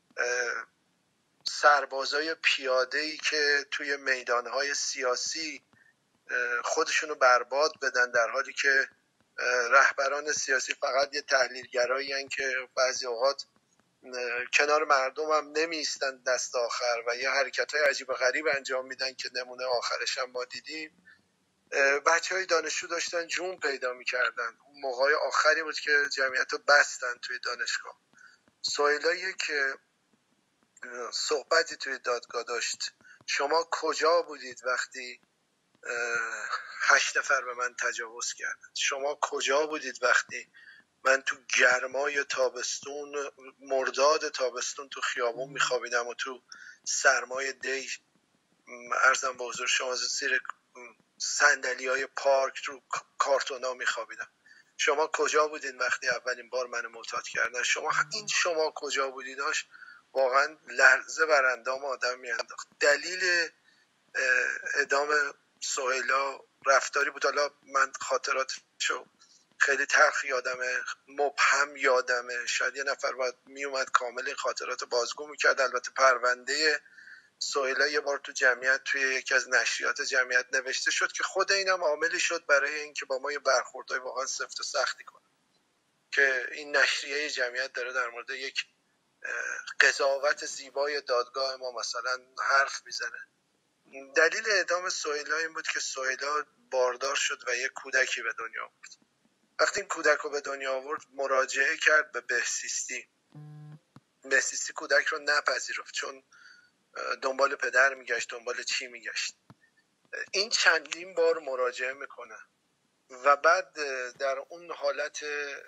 سربازای پیاده‌ای که توی میدانهای سیاسی خودشونو برباد بدن در حالی که رهبران سیاسی فقط یه تحلیلگرایی هستن که بعضی اوقات کنار مردم هم نمی ایستن دست آخر و یه حرکت های عجیب و غریب انجام میدن که نمونه آخرش هم ما دیدیم. بچه های دانشجو داشتن جون پیدا میکردن. موقعی آخری بود که جمعیت رو بستن توی دانشگاه. سهیلا که صحبتی توی دادگاه داشت شما کجا بودید وقتی هشت نفر به من تجاوز کردن؟ شما کجا بودید وقتی من تو گرمای تابستون مرداد تابستون تو خیابون میخوابیدم و تو سرمای دی عرضم به حضور شما زیر صندلی های پارک رو کارتونا میخوابیدم؟ شما کجا بودین وقتی اولین بار منو معتاد کردن؟ شما این شما کجا بودیداش واقعا لرزه بر اندام آدم میانداخت. دلیل اعدام سهیلا رفتاری بود. حالا من خاطراتشو خیلی تلخ یادمه، مبهم یادمه، شاید یه نفر باید میومد کامل این خاطرات بازگو میکرد. البته پرونده سهیلا یه بار تو جمعیت توی یکی از نشریات جمعیت نوشته شد که خود اینم عاملی شد برای اینکه با ما یه برخوردای واقعا سفت و سختی کنه که این نشریه جمعیت داره در مورد یک قضاوت زیبای دادگاه ما مثلا حرف میزنه. دلیل اعدام سهیلا این بود که سهیلا باردار شد و یک کودکی به دنیا آورد. وقتی این کودک رو به دنیا آورد مراجعه کرد به بهزیستی. بهزیستی کودک رو نپذیرفت چون دنبال پدر میگشت، دنبال چی میگشت. این چندین بار مراجعه میکنه و بعد در اون حالت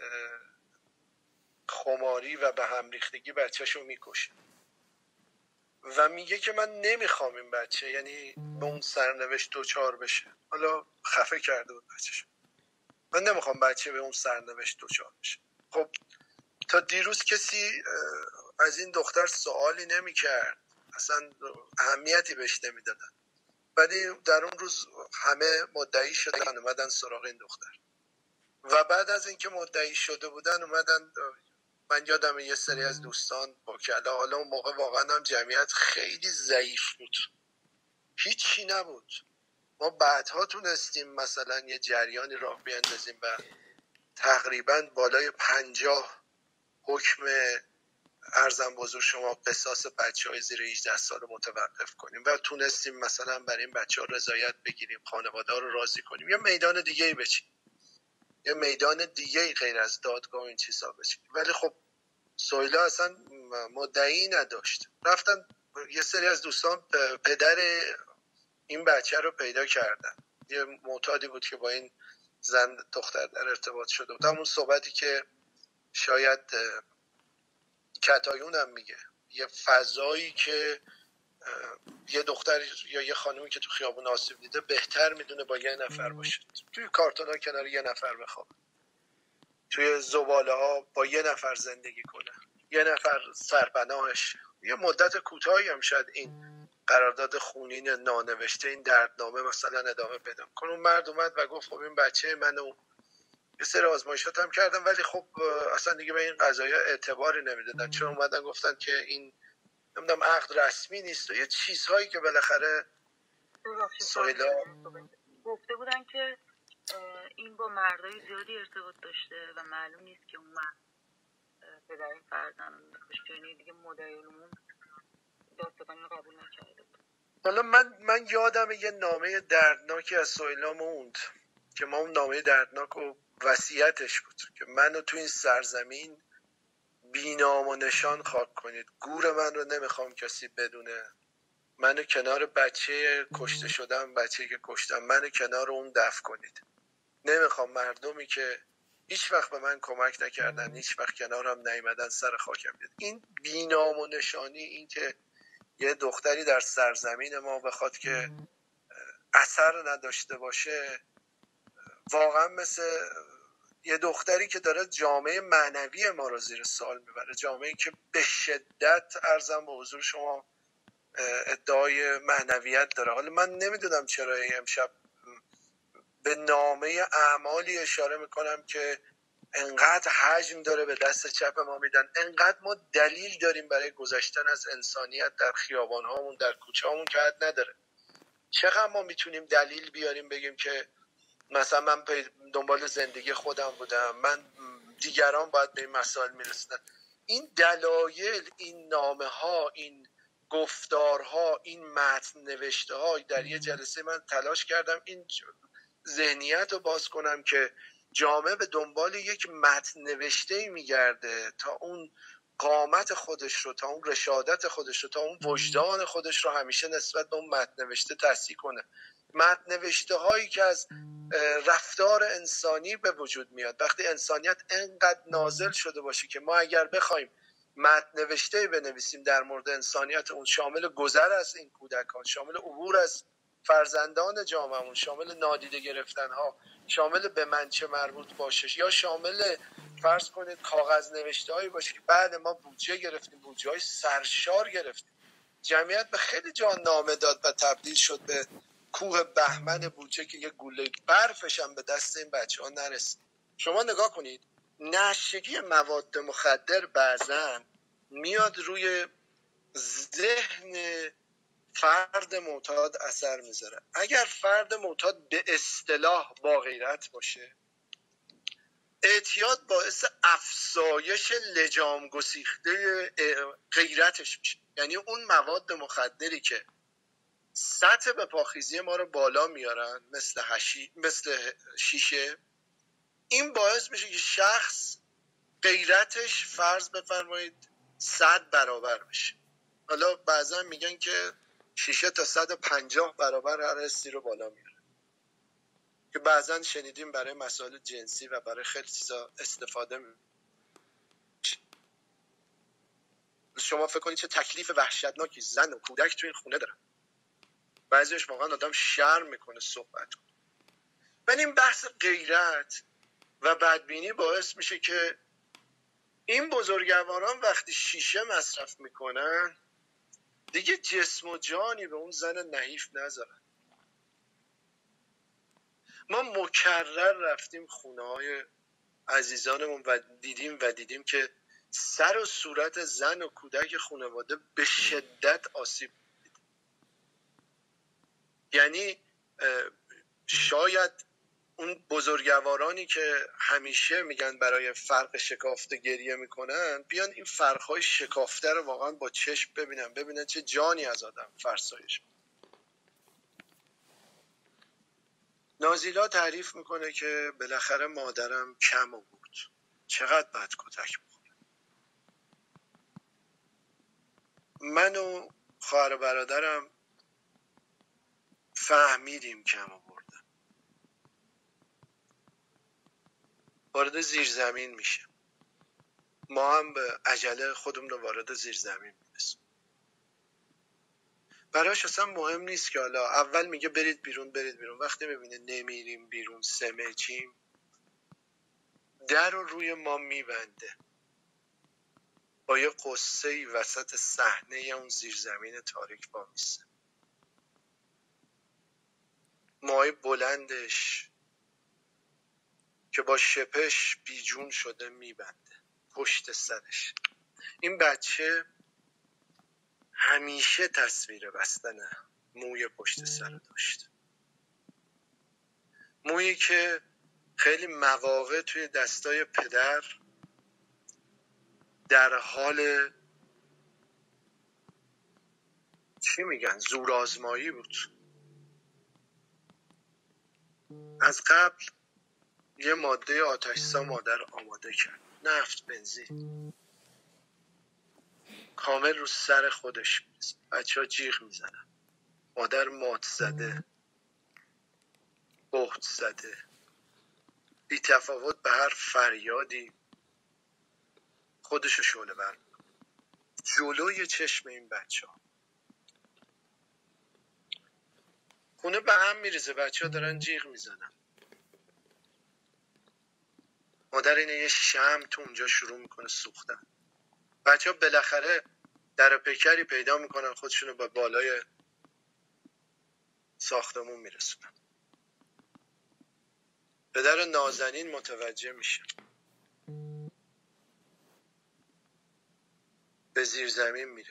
خماری و به هم ریختگی بچه‌شو میکشه و میگه که من نمیخوام این بچه یعنی به اون سرنوشت دوچار بشه. حالا خفه کرده بود بچه‌شو. من نمیخوام بچه به اون سرنوشت دوچار بشه. خب تا دیروز کسی از این دختر سوالی نمیکرد، اصلا اهمیتی بهش نمیدادن، ولی در اون روز همه مدعی شدن اومدن سراغ این دختر و بعد از اینکه مدعی شده بودن اومدن. من یادم یه سری از دوستان وکلا، حالا اون موقع واقعا هم جمعیت خیلی ضعیف بود، هیچی نبود. ما بعدها تونستیم مثلا یه جریانی راه بیاندازیم و تقریبا بالای پنجاه حکم عرضم بزرگ شما قصاص بچه های زیر هجده سال متوقف کنیم و تونستیم مثلا برای این بچه ها رضایت بگیریم، خانواده ها رو راضی کنیم، یا میدان دیگه ای بچیم، یا میدان دیگه ای غیر از دادگاه این چیزا بچیم. ولی خب سهیلا اصلا مدعی نداشت. رفتن یه سری از دوستان پدر این بچه رو پیدا کردن. یه معتادی بود که با این زن دختر در ارتباط شده بود. همون صحبتی که شاید کتایون هم میگه، یه فضایی که یه دختر یا یه خانومی که تو خیابون آسیب دیده بهتر میدونه با یه نفر باشه، توی کارتون ها کنار یه نفر بخوابه، توی زباله ها با یه نفر زندگی کنه، یه نفر سرپناهش. یه مدت کوتاهی هم شاید این قرارداد خونین نانوشته، این دردنامه مثلا ادامه پیدا کنه. اون مرد اومد و گفت خب این بچه منو یه سری آزمایشات هم کردم ولی خب اصلا دیگه به این قضايا اعتباری نمیدادن، چون اومدن گفتن که این نمیدونم عقد رسمی نیست و یه چیزهایی که بالاخره سهیلا گفته بودن که این با مردای زیادی ارتباط داشته و معلوم نیست که اون مرد پدر فرزند باشه، یعنی دیگه مدعی العموم داستان قبول نکرده بود. حالا من من یادم یه نامه دردناکی از سهیلا موند که ما اون نامه دردناک و وصیتش بود که منو تو این سرزمین بی‌نام و نشان خاک کنید، گور من رو نمیخوام کسی بدونه، منو کنار بچه کشته شدم، بچه که کشتم منو کنار اون دفن کنید، نمیخوام مردمی که هیچ وقت به من کمک نکردن هیچ وقت کنارم نیومدن سر خاکم بیاد. این بی‌نام و نشانی، این که یه دختری در سرزمین ما بخواد که اثر نداشته باشه، واقعا مثل یه دختری که داره جامعه معنوی ما رو زیر سوال میبره، جامعه‌ای که به شدت عرضم به حضور شما ادعای معنویت داره. حالا من نمیدونم چرا امشب به نامه اعمالی اشاره میکنم که انقدر حجم داره به دست چپ ما میدن، انقدر ما دلیل داریم برای گذشتن از انسانیت در خیابان هامون در کوچه هامون که حد نداره. چقدر ما میتونیم دلیل بیاریم بگیم که مثلا من دنبال زندگی خودم بودم، من دیگران باید به این مسائل میرسن. این دلایل، این نامه ها، این گفتارها، این متن نوشته ها، در یه جلسه من تلاش کردم این ذهنیت رو باز کنم که جامعه به دنبال یک متن نوشته میگرده تا اون قامت خودش رو، تا اون رشادت خودش رو، تا اون وجدان خودش رو همیشه نسبت به اون متن نوشته تصحیح کنه. متن نوشته هایی که از رفتار انسانی به وجود میاد، وقتی انسانیت انقدر نازل شده باشه که ما اگر بخوایم متن نوشته بنویسیم در مورد انسانیت اون، شامل گذر از این کودکان، شامل عبور از فرزندان جامعهمون، شامل نادیده گرفتن ها، شامل به من چه مربوط باشه، یا شامل فرض کنید کاغذ نوشته هایی باشه که بعد ما بودجه گرفتیم، بودجه های سرشار گرفتیم، جمعیت به خیلی جا نامه داد و تبدیل شد به کوه بهمن بودجه که یه گوله برفش هم به دست این بچه ها نرسید. شما نگاه کنید نشگی مواد مخدر بعضن میاد روی ذهن فرد معتاد اثر میذاره. اگر فرد معتاد به اصطلاح با غیرت باشه، اعتیاد باعث افزایش لجام گسیخته غیرتش میشه. یعنی اون مواد مخدری که سطح به پاخیزی ما رو بالا میارن مثل حشی، مثل شیشه، این باعث میشه که شخص غیرتش فرض بفرمایید صد برابر بشه. حالا بعضا میگن که شیشه تا صد و پنجاه برابر هر حسی رو بالا میاره که بعضا شنیدیم برای مسائل جنسی و برای خیلی چیزا استفاده میشه. شما فکر کنید چه تکلیف وحشتناکی زن و کودک تو این خونه دارن. بعضیش واقعا آدم شرم میکنه صحبت کنه. من این بحث غیرت و بدبینی باعث میشه که این بزرگواران وقتی شیشه مصرف میکنن دیگه جسم و جانی به اون زن نحیف نذارن. ما مکرر رفتیم خونه های عزیزانمون و دیدیم و دیدیم که سر و صورت زن و کودک خانواده به شدت آسیب دید. یعنی شاید اون بزرگوارانی که همیشه میگن برای فرق شکافته گریه میکنن، بیان این فرقهای شکافته رو واقعا با چشم ببینن، ببینن چه جانی از آدم فرسایش. نازیلا تعریف میکنه که بالاخره مادرم کم بود، چقدر بد کتک بخوره. من و خواهر برادرم فهمیدیم کم آوردن. وارد زیرزمین میشه، ما هم به عجله خودمون رو وارد زیرزمین میرسیم. براش اصلا مهم نیست که حالا اول میگه برید بیرون برید بیرون، وقتی میبینه نمیریم بیرون سمجیم در رو روی ما میبنده، با یه قصه‌ای وسط صحنه اون زیرزمین تاریک وامیسته. موهای بلندش که با شپش بیجون شده میبنده پشت سرش. این بچه همیشه تصویر بستن موی پشت سر داشت، مویی که خیلی مواقع توی دستای پدر در حال چی میگن زورآزمایی بود. از قبل یه ماده آتش‌زا مادر آماده کرد، نفت، بنزین، کامل رو سر خودش میز. بچه ها جیغ میزنن، مادر مات زده، بهت زده، بی تفاوت به هر فریادی خودشو شعله بر جلوی چشم این بچه ها. خونه به هم میریزه، بچه ها دارن جیغ میزنن. مادر اینه یه شمع تو اونجا شروع میکنه سوختن. بچه ها بالاخره در پیکری پیدا میکنن، خودشونو به بالای ساختمون میرسونن. پدر نازنین متوجه میشه، به زیر زمین میره.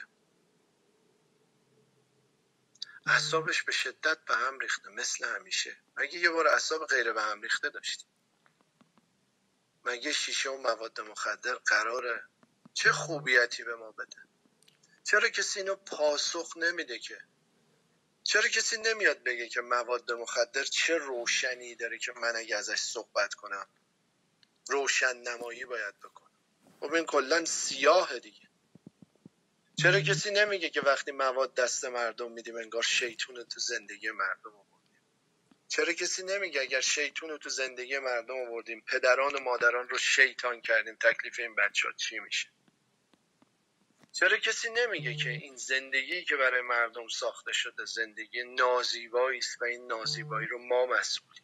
اعصابش به شدت به هم ریخته مثل همیشه. مگه یه بار اعصاب غیر به هم ریخته داشتیم؟ مگه شیشه و مواد مخدر قراره چه خوبیتی به ما بده؟ چرا کسی اینو پاسخ نمیده؟ که چرا کسی نمیاد بگه که مواد مخدر چه روشنی داره که من اگه ازش صحبت کنم روشن نمایی باید بکنم؟ خب این کلن سیاه دیگه. چرا کسی نمیگه که وقتی مواد دست مردم میدیم انگار شیطون تو زندگی مردم آوردیم؟ چرا کسی نمیگه اگر شیطون رو تو زندگی مردم آوردیم، پدران و مادران رو شیطان کردیم، تکلیف این بچه ها چی میشه؟ چرا کسی نمیگه که این زندگی که برای مردم ساخته شده زندگی نازیبایی است و این نازیبایی رو ما مسئولیم؟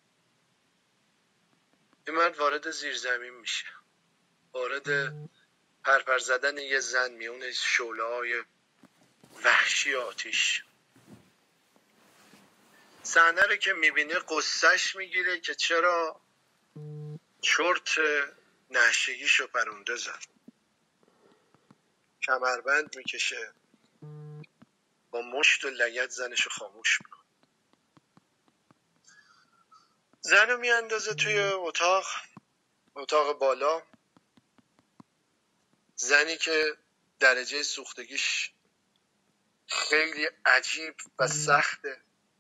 این مرد وارد زیرزمین میشه، وارد پرپر زدن یه زن میون شعله‌های وحشی آتیش. صحنه رو که میبینه قصهش میگیره که چرا چرت نشگیشو پرونده زد. کمربند میکشه، با مشت و لگد زنشو خاموش میکنه. زنو میاندازه توی اتاق اتاق بالا. زنی که درجه سوختگیش خیلی عجیب و سخته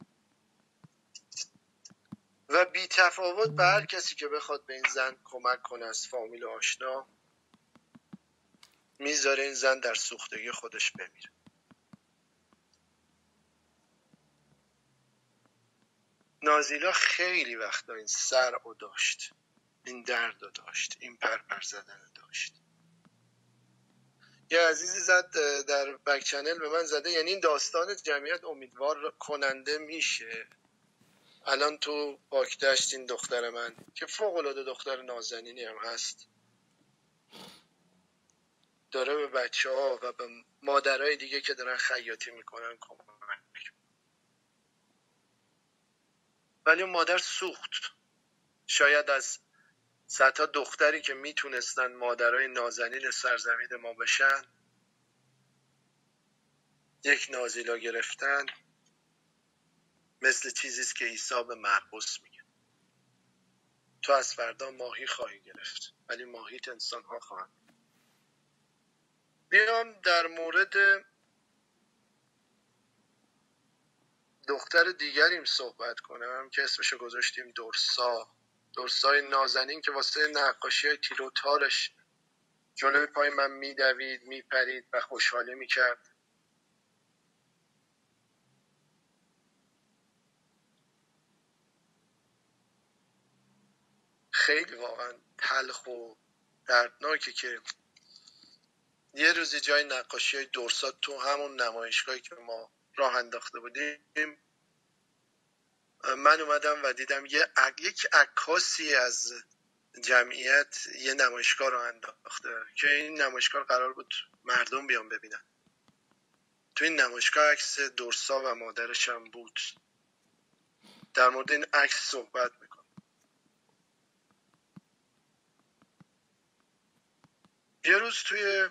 و بی تفاوت به هر کسی که بخواد به این زن کمک کنه از فامیل و آشنا، میذاره این زن در سوختگی خودش بمیره. نازیلا خیلی وقتا این سر رو داشت، این درد رو داشت، این پرپر زدن رو داشت. یه عزیزی زد در بک چنل به من زده، یعنی این داستان جمعیت امیدوار کننده میشه. الان تو باکدشت این دختر من که فوق العاده دختر نازنینی هم هست، داره به بچه ها و به مادرای دیگه که دارن خیاطی میکنن کمک. ولی اون مادر سوخت. شاید از صدها دختری که میتونستن مادرای نازنین سرزمین ما بشن، یک نازیلا گرفتن مثل چیزیست که عیسی به مرقس میگه تو از فردا ماهی خواهی گرفت، ولی ماهیت انسان ها خواهند. بیام در مورد دختر دیگریم صحبت کنم که اسمشو گذاشتیم درسا. درسای نازنین که واسه نقاشی های تیر و تارش جلوی پای من میدوید، میپرید و خوشحالی میکرد. خیلی واقعا تلخ و دردناکه که یه روزی جای نقاشی های درسا تو همون نمایشگاهی که ما راه انداخته بودیم، من اومدم و دیدم یه یک عکاسی از جمعیت یه نمایشگاه رو انداخته که این نمایشگاه قرار بود مردم بیان ببینن. تو این نمایشگاه عکس درسا و مادرش هم بود. در مورد این عکس صحبت میکنم. یه روز توی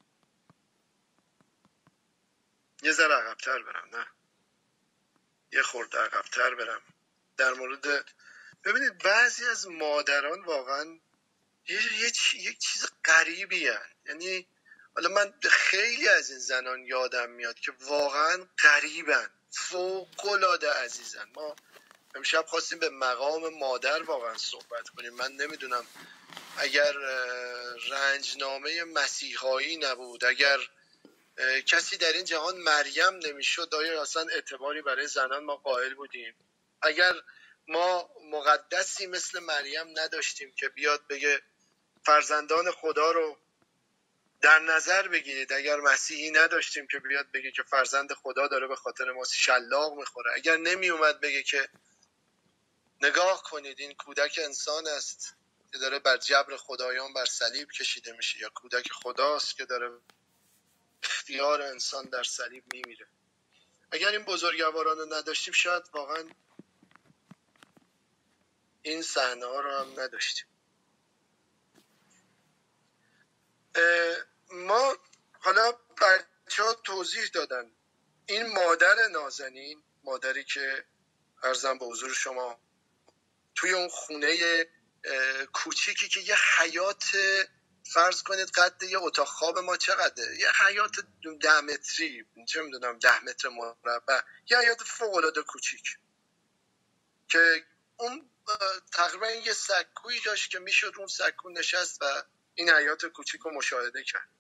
یه ذره عقب‌تر برم، نه یه خورده عقب‌تر برم، در مورد ببینید بعضی از مادران واقعا یه, یه, یک چیز غریبی هن. یعنی حالا من خیلی از این زنان یادم میاد که واقعا غریبن، فوق‌العاده عزیزن. ما امشب خواستیم به مقام مادر واقعا صحبت کنیم. من نمیدونم اگر رنجنامه مسیحایی نبود، اگر کسی در این جهان مریم نمیشد، آیا اصلا اعتباری برای زنان ما قائل بودیم؟ اگر ما مقدسی مثل مریم نداشتیم که بیاد بگه فرزندان خدا رو در نظر بگیرید، اگر مسیحی نداشتیم که بیاد بگه که فرزند خدا داره به خاطر ما شلاق میخوره، اگر نمی اومد بگه که نگاه کنید این کودک انسان است که داره بر جبر خدایان بر صلیب کشیده میشه، یا کودک خداست که داره اختیار انسان در صلیب میمیره، اگر این بزرگواران رو نداشتیم شاید واقعا این صحنه ها رو هم نداشتیم. ما حالا بچه ها توضیح دادن این مادر نازنین، مادری که عرضم به حضور شما توی اون خونه کوچیکی که یه حیات، فرض کنید قد یه اتاق خواب ما چقدره، یه حیات ده متری، چه میدونم ده متر مربع، یه حیات فوق العاده کوچیک که اون تقریبا یه سکویی داشت که میشد اون سکو نشست و این حیات کوچیک رو مشاهده کرد.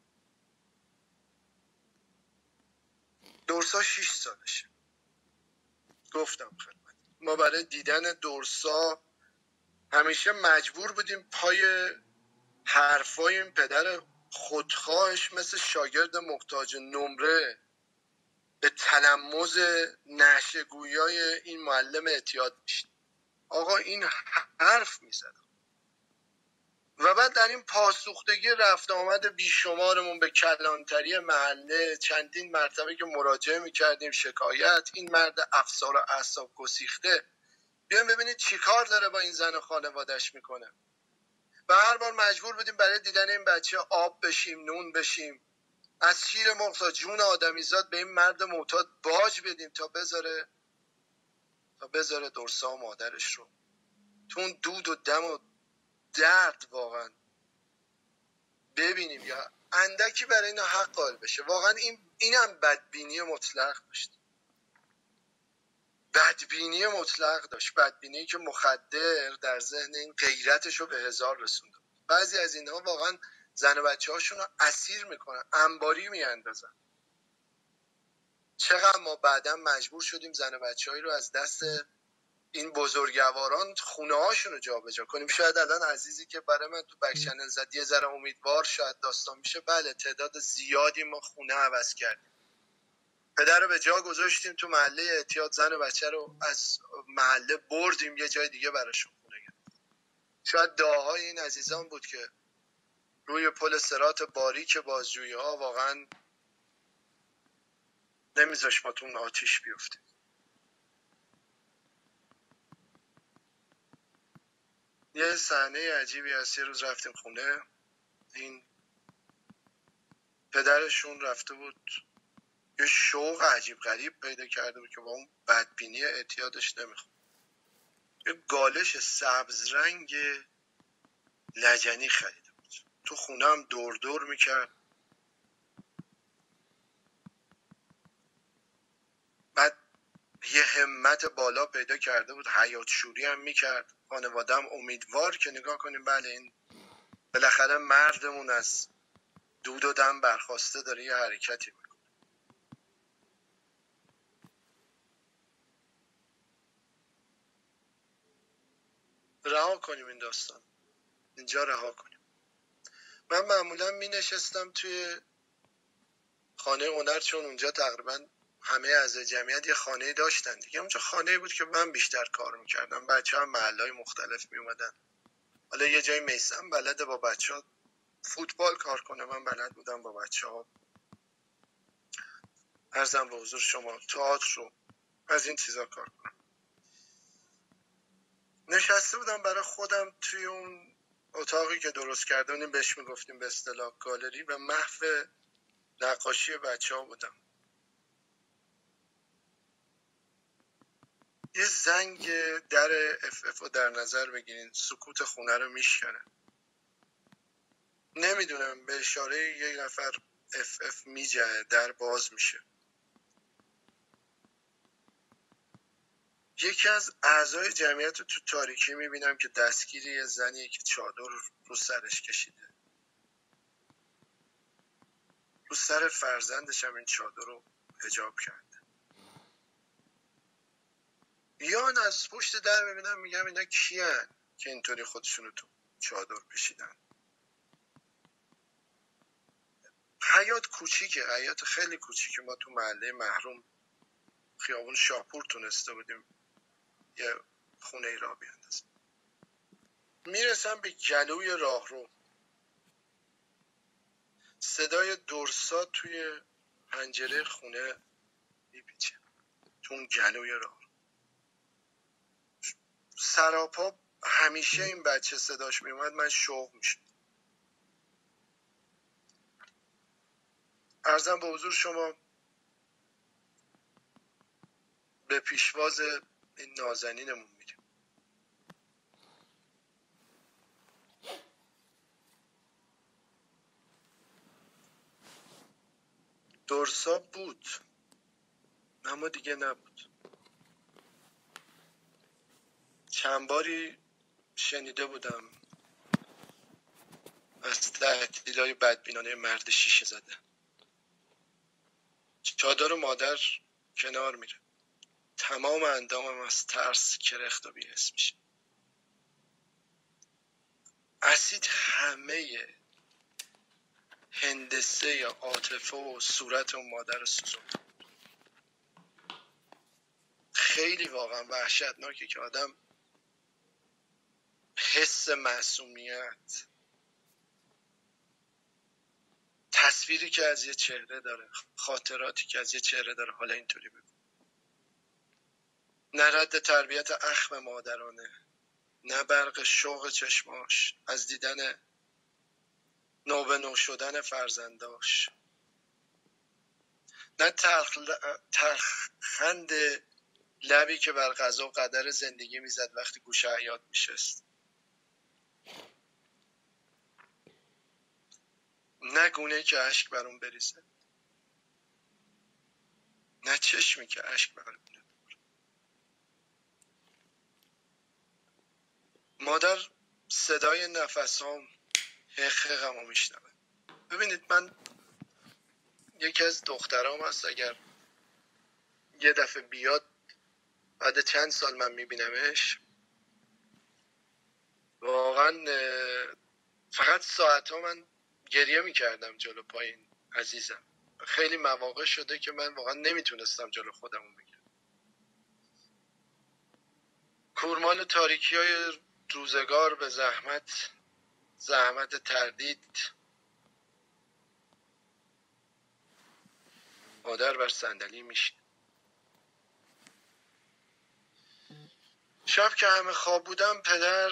دورسا شیش سالشه. گفتم خدمت ما برای دیدن دورسا همیشه مجبور بودیم پای حرفای این پدر خودخواهش مثل شاگرد محتاج نمره به تلمذ نشه‌گویای این معلم اعتیاد میشد. آقا این حرف میزد و بعد در این پاسوختگی رفت آمد بیشمارمون به کلانتری محله، چندین مرتبه که مراجعه میکردیم شکایت، این مرد افسار و اعصاب گسیخته بیایم ببینید چی کار داره با این زن و خانوادش میکنه. و هر بار مجبور بودیم برای دیدن این بچه آب بشیم، نون بشیم، از شیر مرغ تا جون آدمیزاد به این مرد معتاد باج بدیم تا بذاره تا بذاره دورسا و مادرش رو تو اون دود و دم و درد واقعا ببینیم یا اندکی برای اینا حق قائل بشه. واقعا این اینم بدبینی مطلق داشت، بدبینی مطلق داشت، بدبینی که مخدر در ذهن این غیرتش رو به هزار رسونده. بعضی از اینها واقعا زن و بچه هاشون رو اسیر میکنن، انباری میاندازن. چقدر ما بعدا مجبور شدیم زن و بچه هایی رو از دست این بزرگواران خونه هاشون رو جا بجا کنیم. شاید الان عزیزی که برای من تو بک چنل زد یه ذره امیدوار شاید داستان میشه، بله تعداد زیادی ما خونه عوض کردیم، پدر رو به جا گذاشتیم تو محله اعتیاد، زن و بچه رو از محله بردیم یه جای دیگه براشون خونه گرفتیم. شاید دعاهای این عزیزان بود که روی پل صراط باریک بازجویی ها واقعا نمیذاش ما تو اون آتیش بیفتیم. یه صحنه عجیبی هست. یه روز رفتیم خونه، این پدرشون رفته بود یه شوق عجیب غریب پیدا کرده بود که با اون بدبینی اعتیادش نمیخواد، یه گالش سبز رنگ لجنی خریده بود، تو خونه هم دور دور میکرد. بعد یه همت بالا پیدا کرده بود، حیات شوری هم میکرد. خانواده هم امیدوار که نگاه کنیم بله این بالاخره مردمون از دود و دم برخواسته داره یه حرکتی میکنه. رها کنیم این داستان، اینجا رها کنیم. من معمولا می نشستم توی خانه هنر، چون اونجا تقریبا همه از جمعیت یه خانه داشتن دیگه. اونجا خانه بود که من بیشتر کار میکردم، بچه هم محلهای مختلف می اومدن. حالا یه جای میسم بلده با بچه ها فوتبال کار کنه، من بلد بودم با بچه ها عرضم به حضور شما تئاتر رو از این چیزا کار کنم. نشسته بودم برای خودم توی اون اتاقی که درست کرده بودیم، بهش میگفتیم به اصطلاح گالری، و محو نقاشی بچه ها بودم. یه زنگ در اف اف رو در نظر بگیرین، سکوت خونه رو میشکنه. نمیدونم به اشاره یک نفر اف اف میجه در باز میشه. یکی از اعضای جمعیت رو تو تاریکی میبینم که دستگیری یه زنیه که چادر رو سرش کشیده، رو سر فرزندش هم این چادر رو حجاب کرده. یا از پشت در میبینم میگم اینا کیان که اینطوری خودشونو تو چادر کشیدن. حیات کوچیکه، حیات خیلی کوچیکه. ما تو محله محروم خیابون شاپور تونسته بودیم یه خونه ای را بیاندازیم. میرسم به جلوی راه رو، صدای درسا توی پنجره خونه میپیچه تو اون جلوی راه. سراپا همیشه این بچه صداش میومد من شوق میشد. عرضم به حضور شما به پیشواز این نازنینمون میریم. درسا بود اما دیگه نبود. چند باری شنیده بودم از تهدیدهای بدبینانه مرد شیشه زده. چادر مادر کنار میره، تمام اندامم از ترس کرخت و بی‌حس میشه. اسید همه هندسه یا عاطفه و صورت اون مادر سوزوند. خیلی واقعا وحشتناکه که آدم حس معصومیت، تصویری که از یه چهره داره، خاطراتی که از یه چهره داره، حالا اینطوری ببین. نه رد تربیت اخم مادرانه، نه برق شوق چشماش از دیدن نو به نو شدن فرزنداش، نه تلخند لبی که بر قضا و قدر زندگی میزد وقتی گوشه حیاط میشست، نه گونه‌ای که اشک بر اون بریزه، نه چشمی که اشک بر اون بریزه. مادر صدای نفسام حقیقمو میشنوه. ببینید من یکی از دخترام هست، اگر یه دفعه بیاد بعد چند سال من میبینمش، واقعا فقط ساعت ها من گریه میکردم جلو پای این عزیزم. خیلی مواقع شده که من واقعا نمیتونستم جلو خودمو بگیرم. کورمال تاریکی های روزگار به زحمت زحمت تردید مادر بر صندلی میشینه. شب که همه خواب بودم پدر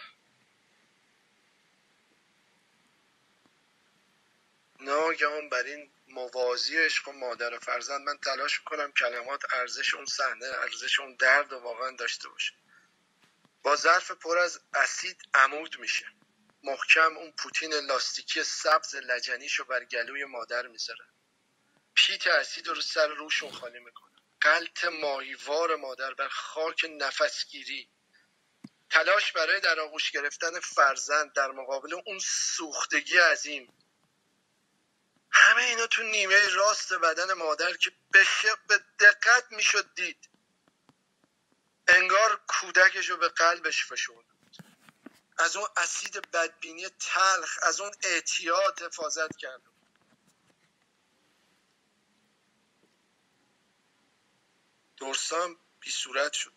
ناگهان بر این موازی عشق و مادر و فرزند من تلاش کنم کلمات ارزش اون صحنه، ارزش اون درد و واقعا داشته باشه. با ظرف پر از اسید عمود میشه، محکم اون پوتین لاستیکی سبز لجنیشو بر گلوی مادر میذاره، پیت اسید رو سر روشون خالی میکنه. قلط ماهیوار مادر بر خاک نفسگیری، تلاش برای در آغوش گرفتن فرزند در مقابل اون سوختگی عظیم. همه اینا تو نیمه راست بدن مادر که به دقت میشد دید انگار کودکشو به قلبش فشرد. از اون اسید بدبینی تلخ، از اون اعتیاد حفاظت کرد. درسام بی صورت شد،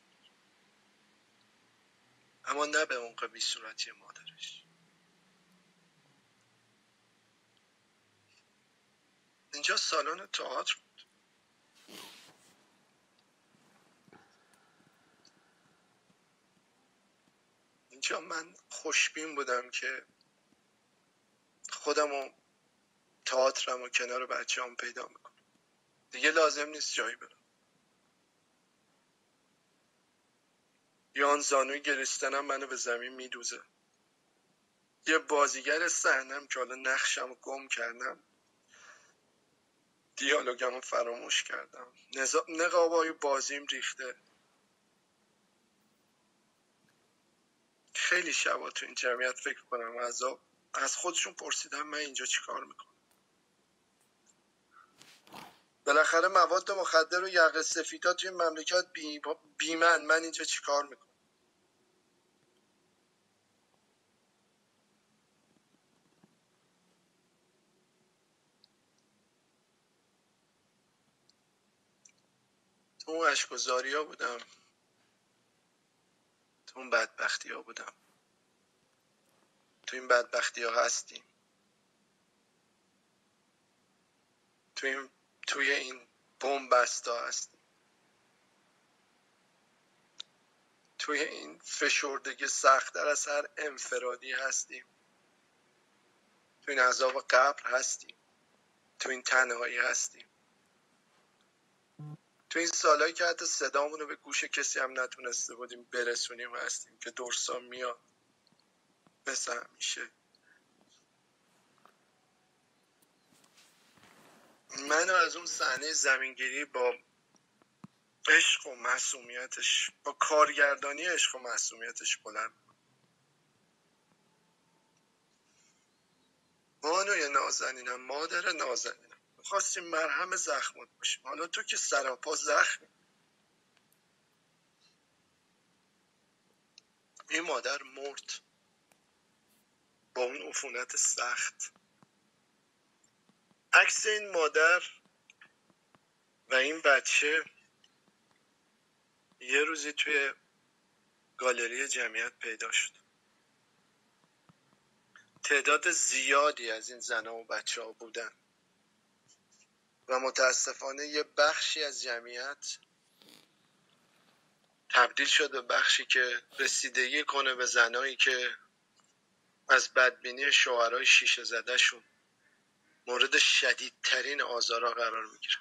اما نه به اون بی صورتی مادرش. اینجا سالن تئاتر بود. اینجا من خوشبین بودم که خودم و تئاترم و کنار بچه هم پیدا میکنم. دیگه لازم نیست جایی برم. یا آن زانوی گرستنم منو به زمین میدوزه. یه بازیگر صحنم که حالا نقشم رو گم کردم، دیالوگم رو فراموش کردم، نقابای بازیم ریخته. خیلی شبا تو این جمعیت فکر کنم از از خودشون پرسیدم من اینجا چی کار میکنم. بالاخره مواد مخدر و یقه سفیدا توی این مملکت بی, بی من من اینجا چی کار میکنم. تو اون اشک‌وزاری ها بودم، تو اون بدبختی ها بودم، تو این بدبختی ها هستیم، تو این توی این بن‌بستا هستیم، توی این فشردگی سخت‌تر از هر انفرادی هستیم، تو این عذاب قبر هستیم، تو این تنهایی هستیم، تو این سالهایی که حتی صدامون رو به گوش کسی هم نتونسته بودیم برسونیم هستیم که درسا میاد مثل همیشه. منو از اون صحنه زمینگیری با عشق و معصومیتش، با کارگردانی عشق و معصومیتش بلند. مانوی نازنینم، مادر نازنینم، میخواستیم مرهم زخمت باشیم، حالا تو که سراپا زخمی. این مادر مرد با اون عفونت سخت. عکس این مادر و این بچه یه روزی توی گالری جمعیت پیدا شد. تعداد زیادی از این زنها و بچه ها بودن و متاسفانه یه بخشی از جمعیت تبدیل شد به بخشی که رسیدگی کنه به زنایی که از بدبینی شوهرای شیشه زده شون مورد شدیدترین آزارها قرار میگیرن.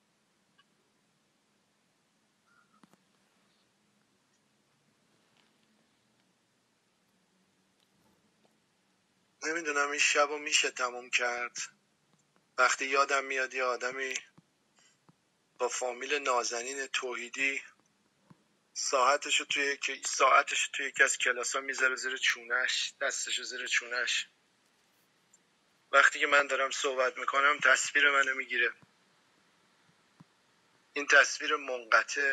نمیدونم این شبو میشه تموم کرد. وقتی یادم میاد یه آدمی با فامیل نازنین توحیدی ساعتشو توی ساعتشو توی یکی از کلاسا میذاره زیر چونش، دستشو زیر چونش. وقتی که من دارم صحبت میکنم تصویر منو میگیره. این تصویر منقطع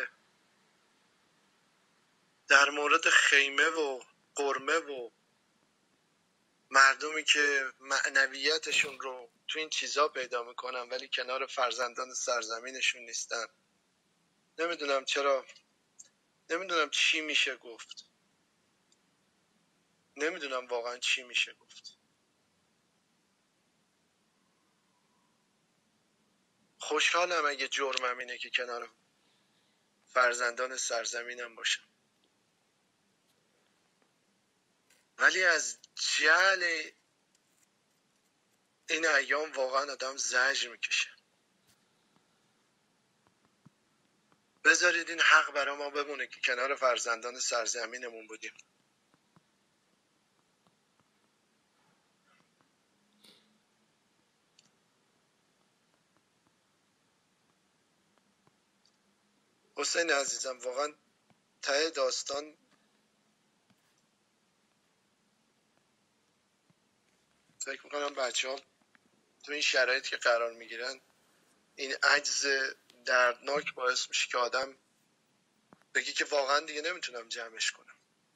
در مورد خیمه و قرمه و مردمی که معنویتشون رو تو این چیزا پیدا میکنن ولی کنار فرزندان سرزمینشون نیستن. نمیدونم چرا، نمیدونم چی میشه گفت، نمیدونم واقعا چی میشه گفت. خوشحالم اگه جرمم اینه که کنار فرزندان سرزمینم باشم، ولی از جهل این ایام واقعا آدم زجر میکشه. بذارید این حق برای ما بمونه که کنار فرزندان سرزمینمون بودیم. حسین عزیزم، واقعا ته داستان فکر میکنم بچه ها تو این شرایط که قرار میگیرن این عجز دردناک باعث میشه که آدم بگی که واقعا دیگه نمیتونم جمعش کنم.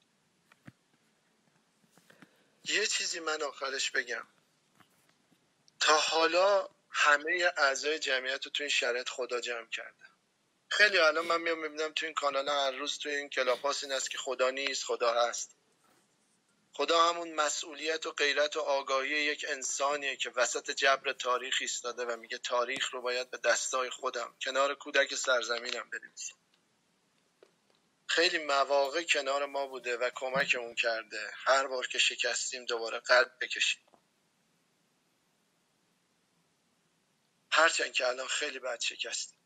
یه چیزی من آخرش بگم، تا حالا همه اعضای جمعیت رو تو این شرایط خدا جمع کرده. خیلی الان من میام میبینم تو این کانال هر روز تو این کلاپاس این است که خدا نیست، خدا هست. خدا همون مسئولیت و غیرت و آگاهی یک انسانیه که وسط جبر تاریخ ایستاده و میگه تاریخ رو باید به دستای خودم کنار کودک سرزمینم بنویسم. خیلی مواقع کنار ما بوده و کمکمون کرده. هر بار که شکستیم دوباره قد بکشیم. هرچند که الان خیلی بد شکستیم.